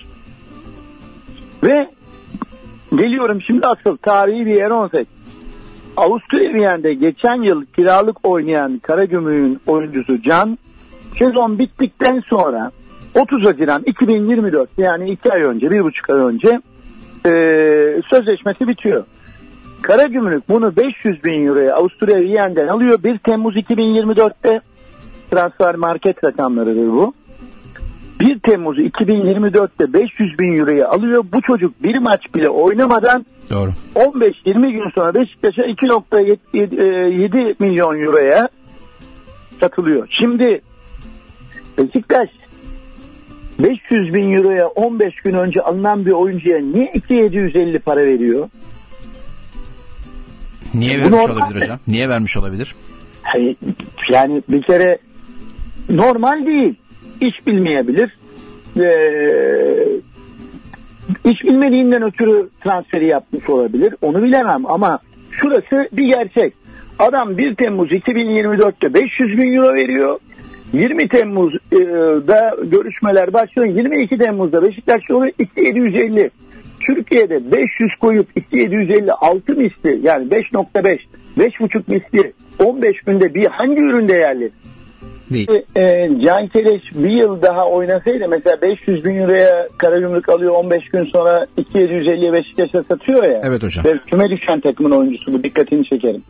B: Ve geliyorum şimdi asıl tarihi bir yer on sekiz. Avusturya Viyen'de geçen yıl kiralık oynayan Karagümrük'ün oyuncusu Can, sezon bittikten sonra otuz Haziran iki bin yirmi dört yani iki ay önce, bir buçuk ay önce e, sözleşmesi bitiyor. Karagümrük bunu beş yüz bin euroya Avusturya Viyen'den alıyor. bir Temmuz iki bin yirmi dörtte transfer market rakamlarıdır bu. bir Temmuz iki bin yirmi dörtte beş yüz bin euroya alıyor. Bu çocuk bir maç bile oynamadan
A: doğru.
B: on beş yirmi gün sonra Beşiktaş'a iki nokta yedi milyon euroya satılıyor. Şimdi Beşiktaş beş yüz bin euroya on beş gün önce alınan bir oyuncuya niye iki bin yedi yüz elli para veriyor?
A: Niye vermiş olabilir hocam? Niye vermiş olabilir?
B: Yani bir kere normal değil. İş bilmeyebilir. Ee, iş bilmediğinden ötürü transferi yapmış olabilir. Onu bilemem ama şurası bir gerçek. Adam bir Temmuz iki bin yirmi dörtte beş yüz bin euro veriyor. yirmi Temmuz'da görüşmeler başlıyor. yirmi iki Temmuz'da Beşiktaş yolu iki bin yedi yüz elli. Türkiye'de beş yüz koyup iki bin yedi yüz elli altı misli yani beş nokta beş beş buçuk misli on beş günde bir hangi ürün değerli?
A: Değil.
B: E, Can Keleş bir yıl daha oynasaydı mesela beş yüz bin euroya Karagümrük alıyor, on beş gün sonra iki bin yedi yüz elliye Beşiktaş'a satıyor ya.
A: Evet hocam.
B: Ve küme düşen takımın oyuncusu, bu dikkatini çekerim.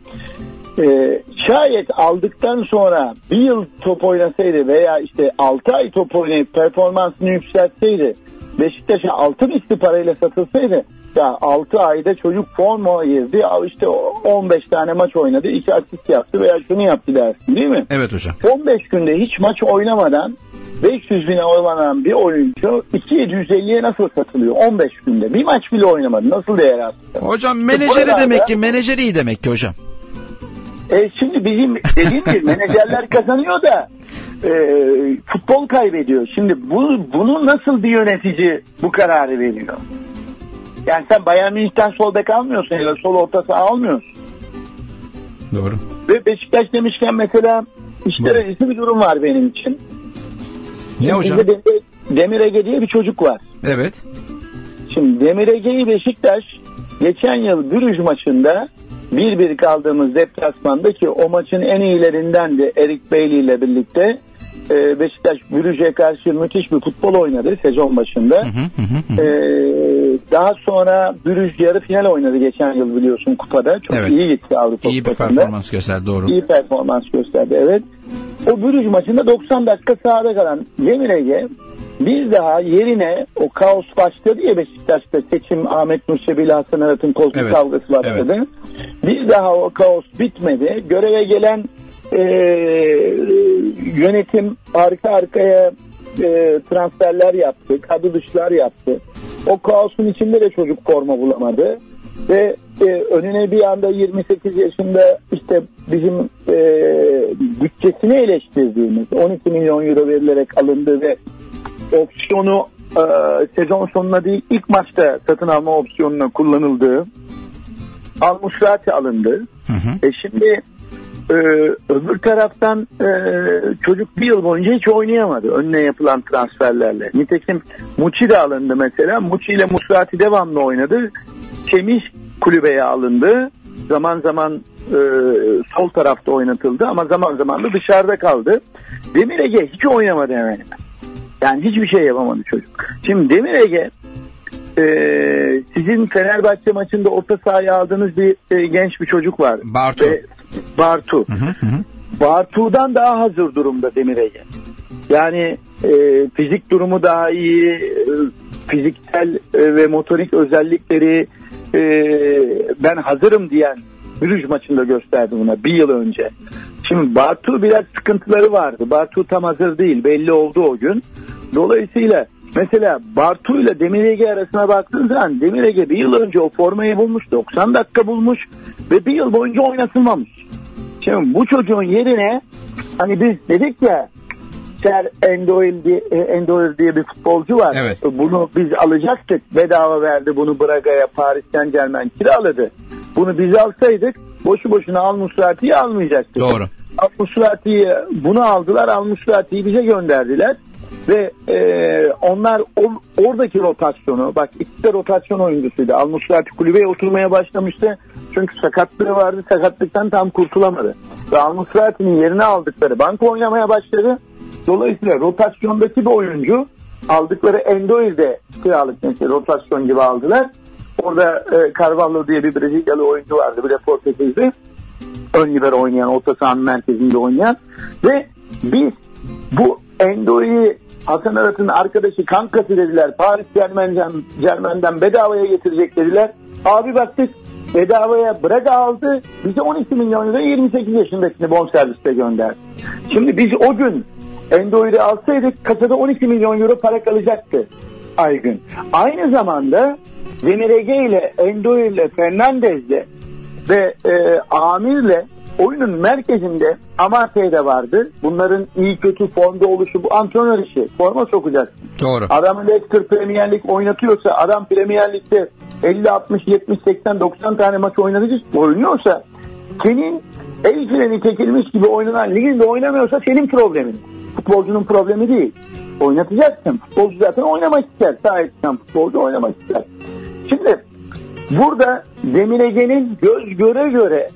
B: Ee, şayet aldıktan sonra bir yıl top oynasaydı veya işte altı ay top oynayıp performansını yükseltseydi, Beşiktaş'a altı misli parayla satılsaydı, ya altı ayda çocuk forma girdi, işte on beş tane maç oynadı, iki asist yaptı veya şunu yaptı dersin, değil mi?
A: Evet hocam.
B: on beş günde hiç maç oynamadan beş yüz bine oynanan bir oyuncu iki bin yedi yüz elliye nasıl satılıyor? on beş günde bir maç bile oynamadı, nasıl değer attı?
A: Hocam menajeri demek ki, menajeri iyi demek ki hocam.
B: E şimdi bizim dediğim gibi menajerler kazanıyor da e, futbol kaybediyor. Şimdi bu bunu nasıl bir yönetici bu kararı veriyor? Yani sen Bayern Münih'ten sol bek almıyorsun ya da sol orta saha almıyorsun.
A: Doğru.
B: Ve Beşiktaş demişken mesela işler acısı bir durum var benim için.
A: Ne
B: Şimdi
A: hocam?
B: Demir, Demir Ege diye bir çocuk var.
A: Evet.
B: Şimdi Demir Ege'yi Beşiktaş geçen yıl Brüj maçında bir bir kaldığımız deplasmanda, ki o maçın en iyilerinden de Eric Bailey ile birlikte e, Beşiktaş Brüj'e karşı müthiş bir futbol oynadı sezon başında. Hı hı hı. E, daha sonra Brüj yarı final oynadı geçen yıl biliyorsun kupada. Çok evet. iyi gitti Avrupa
A: İyi bir
B: Kupası'nda.
A: performans gösterdi, doğru.
B: İyi performans gösterdi, evet. O Brüj maçında doksan dakika sahada kalan Demir Ege bir daha yerine, o kaos başladı ya Beşiktaş'ta, seçim Ahmet Nur Çebi ile Hasan Arat'ın koltuk evet. kavgası başladı. Evet. Bir daha o kaos bitmedi. Göreve gelen e, yönetim arka arkaya e, transferler yaptı, kadro dışlar yaptı. O kaosun içinde de çocuk forma bulamadı. Ve e, önüne bir anda yirmi sekiz yaşında işte bizim e, bütçesini eleştirdiğimiz on iki milyon euro verilerek alındı ve opsiyonu e, sezon sonuna değil ilk maçta satın alma opsiyonuna kullanıldığı Al-Musrati alındı. Hı hı. E şimdi e, öbür taraftan e, çocuk bir yıl boyunca hiç oynayamadı önüne yapılan transferlerle. Nitekim Muçi de alındı mesela. Muçi ile Musrati devamlı oynadı. Çemiş kulübeye alındı. Zaman zaman e, sol tarafta oynatıldı ama zaman zaman da dışarıda kaldı. Demir Ege hiç oynamadı hemen. Yani hiçbir şey yapamadı çocuk. Şimdi Demir Ege e, sizin Fenerbahçe maçında orta sahaya aldığınız bir e, genç bir çocuk var.
A: Bartu.
B: E, Bartu. Hı hı hı. Bartu'dan daha hazır durumda Demir Ege. Yani e, fizik durumu daha iyi, e, fiziksel e, ve motorik özellikleri e, ben hazırım diyen Brüj maçında gösterdi buna bir yıl önce. Şimdi Bartu biraz sıkıntıları vardı. Bartu tam hazır değil, belli oldu o gün. Dolayısıyla mesela Bartu ile Demir Ege arasına baktığın zaman Demir Ege bir yıl önce o formayı bulmuş, doksan dakika bulmuş ve bir yıl boyunca oynatılmamış. Şimdi bu çocuğun yerine hani biz dedik ya Ser Endoil diye, Endoil diye bir futbolcu var.
A: Evet.
B: Bunu biz alacaktık. Bedava verdi bunu Braga'ya, Paris Saint-Germain kiraladı. Bunu biz alsaydık boşu boşuna Al-Musrati'yi almayacaktık.
A: Doğru.
B: Al-Musrati'yi bunu aldılar. Al-Musrati'yi bize gönderdiler. Ve e, onlar o, oradaki rotasyonu, bak ikisi de rotasyon oyuncusuydu. Al-Musrati kulübeye oturmaya başlamıştı. Çünkü sakatlığı vardı. Sakatlıktan tam kurtulamadı. Ve Al-Musrati'nin yerine aldıkları banka oynamaya başladı. Dolayısıyla rotasyondaki bir oyuncu, aldıkları Endoil'de kiralık mesela rotasyon gibi aldılar. Orada e, Carvalho diye bir Brezilyalı oyuncu vardı. Bir de Portekizli. Ön libero oynayan, orta sahanın merkezinde oynayan. Ve biz bu Endoil'i Hasan Arat'ın arkadaşı kankası dediler. Paris Germain'den, Germain'den bedavaya getirecek dediler. Abi baktık bedavaya Braga aldı. Bize on iki milyon euro yirmi sekiz yaşındakini bonserviste gönderdi. Şimdi biz o gün Endoir'i alsaydık kasada on iki milyon euro para kalacaktı Aygün. Aynı zamanda Demir Ege ile Endoir ile Fernandez'le ve e, Amir'le oyunun merkezinde Amartey de vardı. Bunların iyi kötü formda oluşu bu antrenör işi. Forma sokacaksın.
A: Doğru.
B: Adam Leicester Premier Lig oynatıyorsa, adam Premier Lig'de elli altmış yetmiş seksen doksan tane maç oynatıcı oynuyorsa, senin el freni çekilmiş gibi oynanan liginde oynamıyorsa senin problemin. Futbolcunun problemi değil. Oynatacaksın. Futbolcu zaten oynamak ister. Sahipten futbolcu oynamak ister. Şimdi burada Demir Ege'nin göz göre göre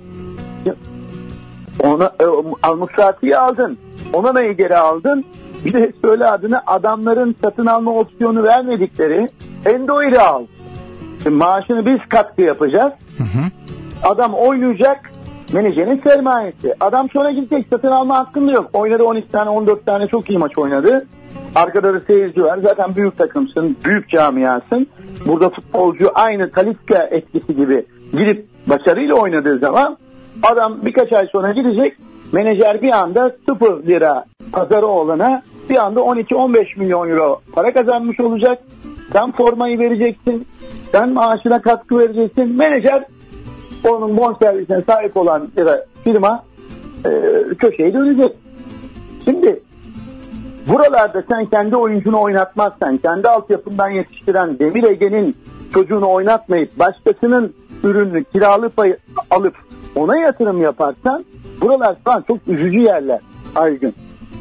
B: ona e, Al-Musrati'yi aldın. Onana'yı geri aldın. Bir de söyle adını, adamların satın alma opsiyonu vermedikleri Endoir'i al. Şimdi maaşını biz katkı yapacağız. Hı hı. Adam oynayacak. Menajerin sermayesi. Adam sonra gidecek, satın alma hakkında yok. Oynadı on iki tane on dört tane çok iyi maç oynadı. Arkada da seyirci var. Zaten büyük takımsın, büyük camiasın. Burada futbolcu aynı Talisca etkisi gibi gidip başarıyla oynadığı zaman adam birkaç ay sonra gidecek. Menajer bir anda sıfır lira pazarı olana bir anda on iki on beş milyon euro para kazanmış olacak. Sen formayı vereceksin. Sen maaşına katkı vereceksin. Menajer onun bonservisine sahip olan firma e, köşeyi dönecek. Şimdi buralarda sen kendi oyuncunu oynatmazsan, kendi altyapından yetiştiren Demir Ege'nin çocuğunu oynatmayıp başkasının ürününü kiralı pay alıp ona yatırım yaparsan, buralar falan çok üzücü yerler Aygün.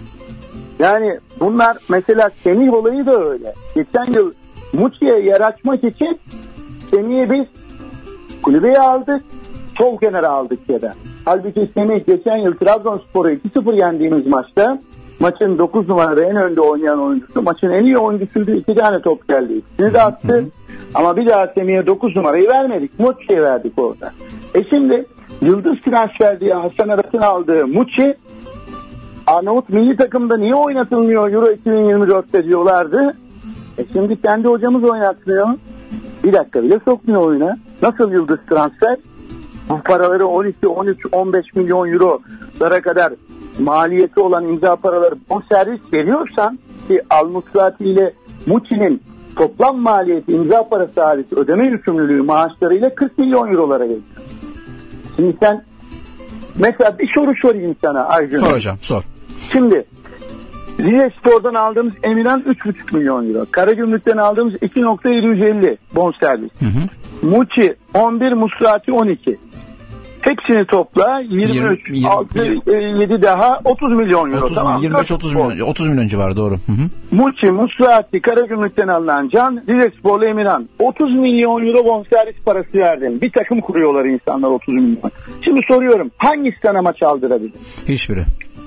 B: Yani bunlar mesela Semih olayı da öyle. Geçen yıl Muçi'ye yer açmak için Semih'i biz kulübeye aldık, sol kenara aldık ya da. Halbuki Semih geçen yıl Trabzonspor'u iki sıfır yendiğimiz maçta maçın dokuz numarada en önde oynayan oyuncusu, maçın en iyi oyuncusuydu, iki tane top geldi. İkisini de attı. Hı hı. Ama bir daha Semih'e dokuz numarayı vermedik. Muçi'ye verdik orada. E şimdi yıldız transfer diye Hasan Arat'ın aldığı Muçi, Arnavut milli takımda niye oynatılmıyor Euro iki bin yirmi dörtte diyorlardı. E şimdi kendi hocamız oynatmıyor. Bir dakika bile sokmuyor oyuna. Nasıl yıldız transfer? Bu paraları on iki, on üç, on beş milyon eurolara kadar maliyeti olan imza paraları bonservis veriyorsan, ki Al-Musrati ile Muçi'nin toplam maliyeti imza parası hariç ödeme yükümlülüğü maaşlarıyla kırk milyon eurolara geliyor. Şimdi sen mesela bir soru sorayım sana Aygün.
A: Sor hocam, sor.
B: Şimdi Rize Spor'dan aldığımız Emirhan üç buçuk milyon euro. Karagümrük'ten aldığımız iki nokta yedi yüz elli bonservis. Hı hı. Muçi on bir, Musrati on iki. Hepsini topla yirmi üç, yirmi, altı, yedi daha otuz milyon euro.
A: otuz, tamam. yirmi beş otuz milyon, otuz milyon civarı, doğru. Hı hı.
B: Muçi, Musrati, Karagümrük'ten alınan Can, Rize Spor'la Emirhan. otuz milyon euro bonservis parası verdin. Bir takım kuruyorlar insanlar otuz milyon. Şimdi soruyorum, hangisi sana maç aldırabilir?
A: Hiçbiri.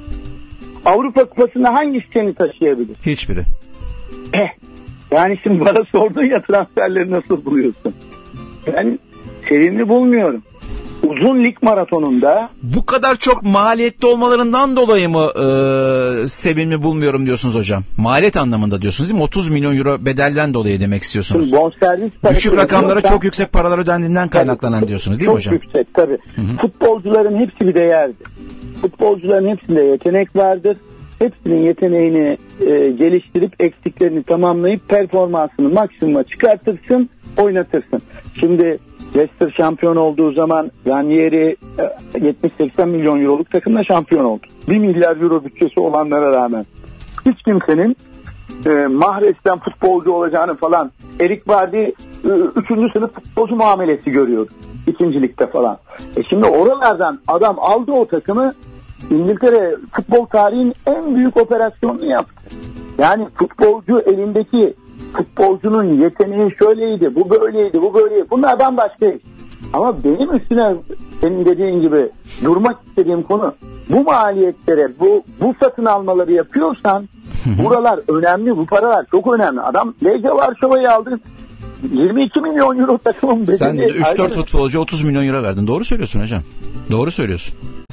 B: Avrupa Kupası'nda hangisi seni taşıyabilir?
A: Hiçbiri.
B: Eh, yani şimdi bana sordun ya transferleri nasıl buluyorsun? Ben sevimli bulmuyorum. Uzun lig maratonunda
A: bu kadar çok maliyetli olmalarından dolayı mı e, sevimli bulmuyorum diyorsunuz hocam? Maliyet anlamında diyorsunuz değil mi? otuz milyon euro bedelden dolayı demek istiyorsunuz. Düşük rakamlara çok yüksek paralar ödendiğinden kaynaklanan tabii, diyorsunuz değil mi hocam? Çok
B: yüksek tabii. Hı hı. Futbolcuların hepsi bir değerdir. Futbolcuların hepsinde yetenek vardır. Hepsinin yeteneğini e, geliştirip eksiklerini tamamlayıp performansını maksimuma çıkartırsın, oynatırsın. Şimdi Leicester şampiyon olduğu zaman Ranieri yetmiş seksen milyon euroluk takımla şampiyon oldu. bir milyar euro bütçesi olanlara rağmen. Hiç kimsenin e, Mahrez'den futbolcu olacağını falan, Erik Vardy üçüncü sınıf futbolcu muamelesi görüyordu. İkincilikte falan. E şimdi oralardan adam aldı o takımı, İngiltere futbol tarihinin en büyük operasyonunu yaptı. Yani futbolcu elindeki futbolcunun yeteneği şöyleydi, bu böyleydi, bu böyleydi. Bunlar bambaşka. Ama benim üstüne senin dediğin gibi durmak istediğim konu, bu maliyetlere, bu bu satın almaları yapıyorsan buralar önemli, bu paralar çok önemli. Adam Legia Varşova'yı aldı. yirmi iki milyon euro takımın bedeli.
A: Sen üç dört futbolcu otuz milyon euro verdin. Doğru söylüyorsun hocam. Doğru söylüyorsun.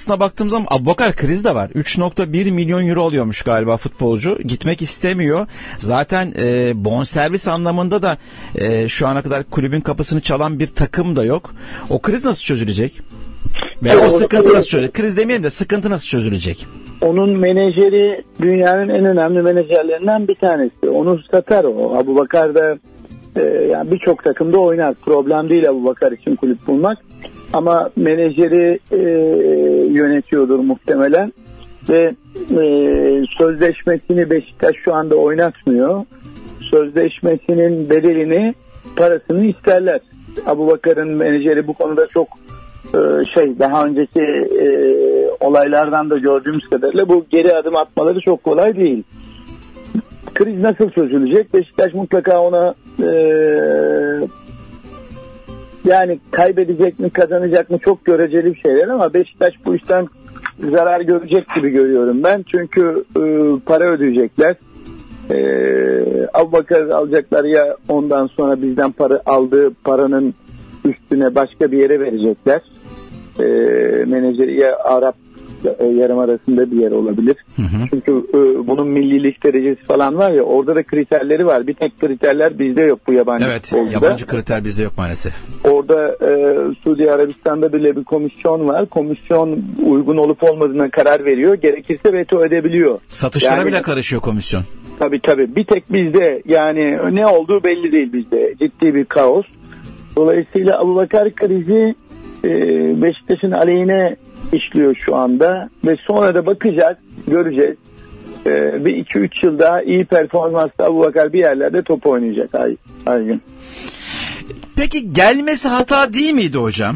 A: aslına baktığım zaman Abubakar kriz de var. üç nokta bir milyon euro alıyormuş galiba futbolcu. Gitmek istemiyor. Zaten e, bonservis anlamında da e, şu ana kadar kulübün kapısını çalan bir takım da yok. O kriz nasıl çözülecek? Veya o sıkıntı nasıl çözülecek? Kriz demeyelim de sıkıntı nasıl çözülecek?
B: Onun menajeri dünyanın en önemli menajerlerinden bir tanesi. Onu satar o. Abubakar da e, yani birçok takımda oynar. Problem değil Abubakar için kulüp bulmak. Ama menajeri e, yönetiyordur muhtemelen. Ve e, sözleşmesini Beşiktaş şu anda oynatmıyor. Sözleşmesinin bedelini, parasını isterler. Abubakar'ın menajeri bu konuda çok şey, daha önceki e, olaylardan da gördüğümüz kadarıyla bu geri adım atmaları çok kolay değil. Kriz nasıl çözülecek? Beşiktaş mutlaka ona e, yani kaybedecek mi kazanacak mı çok göreceli bir şeyler ama Beşiktaş bu işten zarar görecek gibi görüyorum ben. Çünkü e, para ödeyecekler. E, Abubakar alacaklar ya ondan sonra bizden para aldığı paranın üstüne başka bir yere verecekler. E, menajeri ya Arap e, Yarımadası'nda bir yer olabilir. Hı hı. Çünkü e, bunun millilik derecesi falan var ya, orada da kriterleri var. Bir tek kriterler bizde yok bu yabancı.
A: Evet, futbolda. Yabancı kriter bizde yok maalesef.
B: Orada e, Suudi Arabistan'da bile bir komisyon var. Komisyon uygun olup olmadığına karar veriyor. Gerekirse veto edebiliyor.
A: Satışlara
B: yani,
A: bile karışıyor komisyon.
B: Tabii tabii. Bir tek bizde, yani ne olduğu belli değil bizde. Ciddi bir kaos. Dolayısıyla Abubakar krizi e, Beşiktaş'ın aleyhine işliyor şu anda ve sonra da bakacağız, göreceğiz. E, bir iki üç yıl daha iyi performansla Abubakar bir yerlerde top oynayacak ay, ay gün.
A: Peki gelmesi hata değil miydi hocam?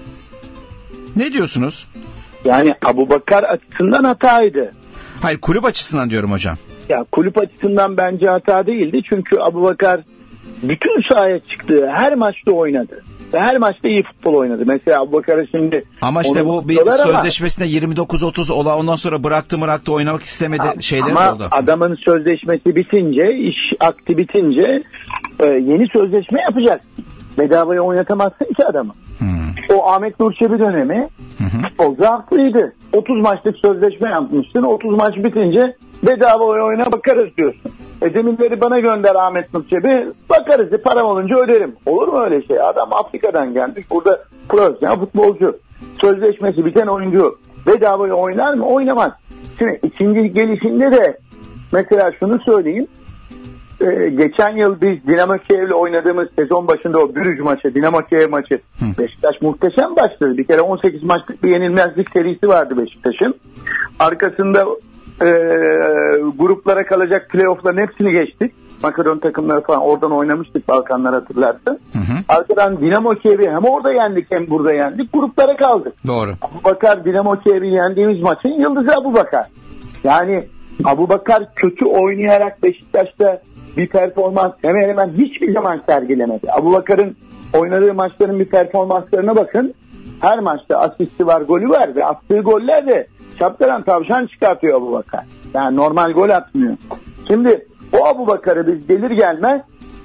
A: Ne diyorsunuz?
B: Yani Abubakar açısından hataydı.
A: Hayır, kulüp açısından diyorum hocam.
B: Ya kulüp açısından bence hata değildi. Çünkü Abubakar bütün sahaya çıktığı her maçta oynadı. Ve her maçta iyi futbol oynadı. Mesela Abubakar'a şimdi...
A: Ama işte bu bir sözleşmesinde yirmi dokuz otuz ola, ondan sonra bıraktı bıraktı oynamak istemedi ha, şeyler
B: ama
A: oldu.
B: Ama adamın sözleşmesi bitince, iş akti bitince e, yeni sözleşme yapacak. Bedavaya oynatamazsın ki adamı. Hmm. O Ahmet Nur Çebi dönemi futbolcu haklıydı. otuz maçlık sözleşme yapmışsın. otuz maç bitince bedava oyuna bakarız diyorsun. E deminleri bana gönder Ahmet Nur Çebi, bakarız. E, param olunca öderim. Olur mu öyle şey? Adam Afrika'dan gelmiş. Burada profesyonel futbolcu. Sözleşmesi biten oyuncu bedavaya oynar mı? Oynamaz. Şimdi ikinci gelişinde de mesela şunu söyleyeyim. Ee, geçen yıl biz Dinamo Kiev'le oynadığımız sezon başında o Brüj maçı, Dinamo Kiev maçı, Hı. Beşiktaş muhteşem başladı. Bir kere on sekiz maçlık bir yenilmezlik serisi vardı Beşiktaş'ın. Arkasında e, gruplara kalacak playoff'ların hepsini geçtik. Makedon takımları falan, oradan oynamıştık, Balkanlar hatırlarsın. Hı hı. Arkadan Dinamo Kiev'i hem orada yendik hem burada yendik. Gruplara kaldık.
A: Doğru.
B: Abubakar, Dinamo Kiev'i yendiğimiz maçın yıldızı Abubakar. Yani Abubakar kötü oynayarak Beşiktaş'ta bir performans hemen hemen hiçbir zaman sergilemedi. Abubakar'ın oynadığı maçların bir performanslarına bakın. Her maçta asisti var, golü var ve attığı goller de şapkadan tavşan çıkartıyor Abubakar. Yani normal gol atmıyor. Şimdi o Abubakar'ı biz gelir gelmez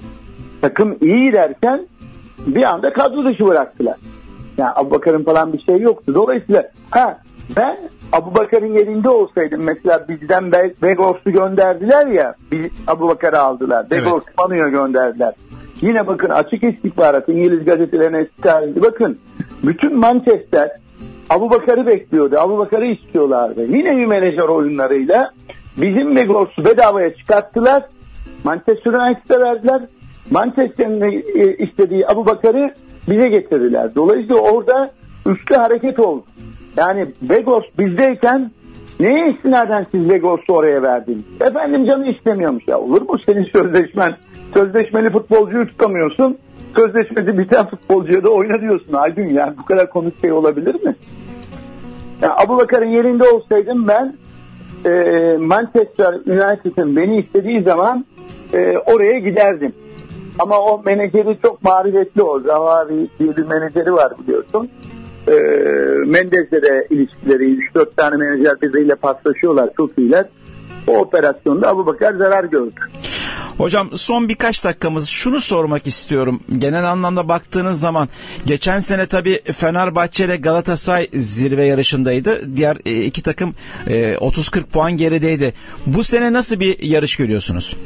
B: takım iyi derken bir anda kadro dışı bıraktılar. Yani Abubakar'ın falan bir şey yoktu. Dolayısıyla ha ben Abubakar'ın yerinde olsaydım, mesela bizden Vegors'u gönderdiler ya, biz Abubakar'ı aldılar. Vegors evet. Manu'ya gönderdiler. Yine bakın açık istihbarat, İngiliz gazetelerine istihbarat, bakın bütün Manchester Abubakar'ı bekliyordu. Abubakar'ı istiyorlardı. Yine bir menajer oyunlarıyla bizim Vegors'u bedavaya çıkarttılar. Manchester United'a verdiler. Manchester'ın istediği Abubakar'ı bize getirdiler. Dolayısıyla orada üçlü hareket oldu. Yani Vegors bizdeyken neye istinaden siz Vegors'u oraya verdiniz? Efendim canı istemiyormuş. Ya olur mu senin sözleşmen? Sözleşmeli futbolcuyu tutamıyorsun. Sözleşmesi biten futbolcuya da oyna diyorsun. Aydın, yani bu kadar komik şey olabilir mi? Yani Abubakar'ın yerinde olsaydım ben e, Manchester United'ın beni istediği zaman e, oraya giderdim. Ama o menajeri çok marifetli o. Zavari diye bir menajeri var biliyorsun. E, Mendez'le de ilişkileri, üç dört tane menajer birbiriyle paslaşıyorlar, çok iyiler. O operasyonda Abubakar zarar gördü.
A: Hocam son birkaç dakikamız şunu sormak istiyorum. Genel anlamda baktığınız zaman geçen sene tabii Fenerbahçe ile Galatasaray zirve yarışındaydı. Diğer iki takım otuz kırk puan gerideydi. Bu sene nasıl bir yarış görüyorsunuz?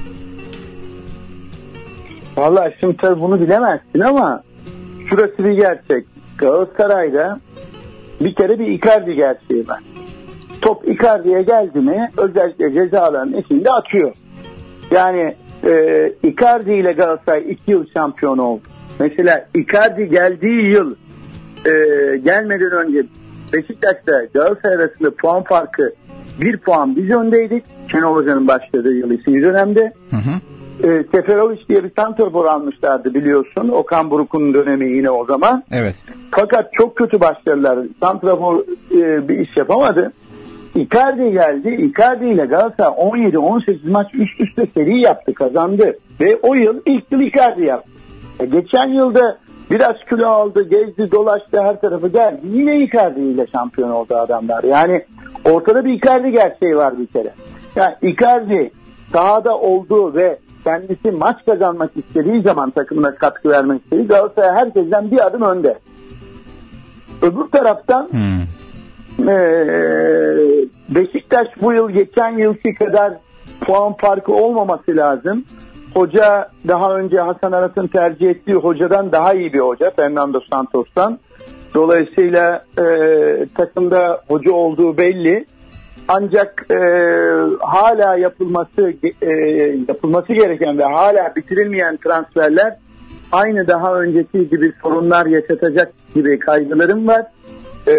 B: Vallahi şimdi tabii bunu bilemezsin ama şurası bir gerçek. Galatasaray'da bir kere bir Icardi gerçeği var. Top Icardi'ye geldi mi özellikle cezaların içinde atıyor. Yani e, Icardi ile Galatasaray iki yıl şampiyon oldu. Mesela Icardi geldiği yıl e, gelmeden önce Beşiktaş'ta Galatasaray arasında puan farkı bir puan biz öndeydik. Şenol Hoca'nın başladığı yıl ikinci dönemde. Hı hı. E, Seferovic diye bir santrafor almışlardı biliyorsun. Okan Buruk'un dönemi yine o zaman.
A: Evet.
B: Fakat çok kötü başladılar. Santrafor e, bir iş yapamadı. Icardi geldi. Icardi ile Galatasaray on yedi on sekiz maç üst üste seri yaptı, kazandı. Ve o yıl ilk yıl Icardi yaptı. E, geçen yılda biraz kilo aldı, gezdi, dolaştı, her tarafı geldi. Yine Icardi ile şampiyon oldu adamlar. Yani ortada bir Icardi gerçeği var bir kere. Yani Icardi sahada olduğu ve kendisi maç kazanmak istediği zaman takımına katkı vermek istediği Galatasaray herkesten bir adım önde. Öbür taraftan hmm. ee, Beşiktaş bu yıl geçen yılki kadar puan farkı olmaması lazım. Hoca daha önce Hasan Arat'ın tercih ettiği hocadan daha iyi bir hoca, Fernando Santos'tan. Dolayısıyla e, takımda hoca olduğu belli. Ancak e, hala yapılması e, yapılması gereken ve hala bitirilmeyen transferler aynı daha önceki gibi sorunlar yaşatacak gibi kaygılarım var. E,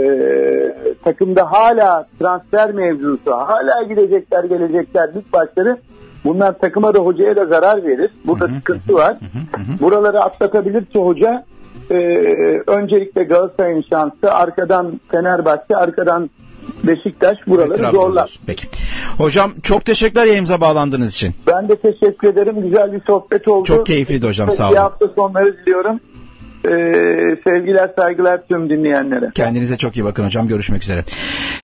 B: takımda hala transfer mevzusu, hala gidecekler gelecekler lig başları. Bunlar takıma da hocaya da zarar verir. Burada sıkıntı var. Buraları atlatabilirse hoca e, öncelikle Galatasaray'ın şansı, arkadan Fenerbahçe, arkadan Beşiktaş buraları evet, zorlar.
A: Peki. Hocam çok teşekkürler yayınımıza bağlandığınız için.
B: Ben de teşekkür ederim. Güzel bir sohbet oldu.
A: Çok keyifliydi hocam. Sağ olun.
B: Bir hafta sonları diliyorum. Ee, sevgiler, saygılar tüm dinleyenlere.
A: Kendinize çok iyi bakın hocam. Görüşmek üzere.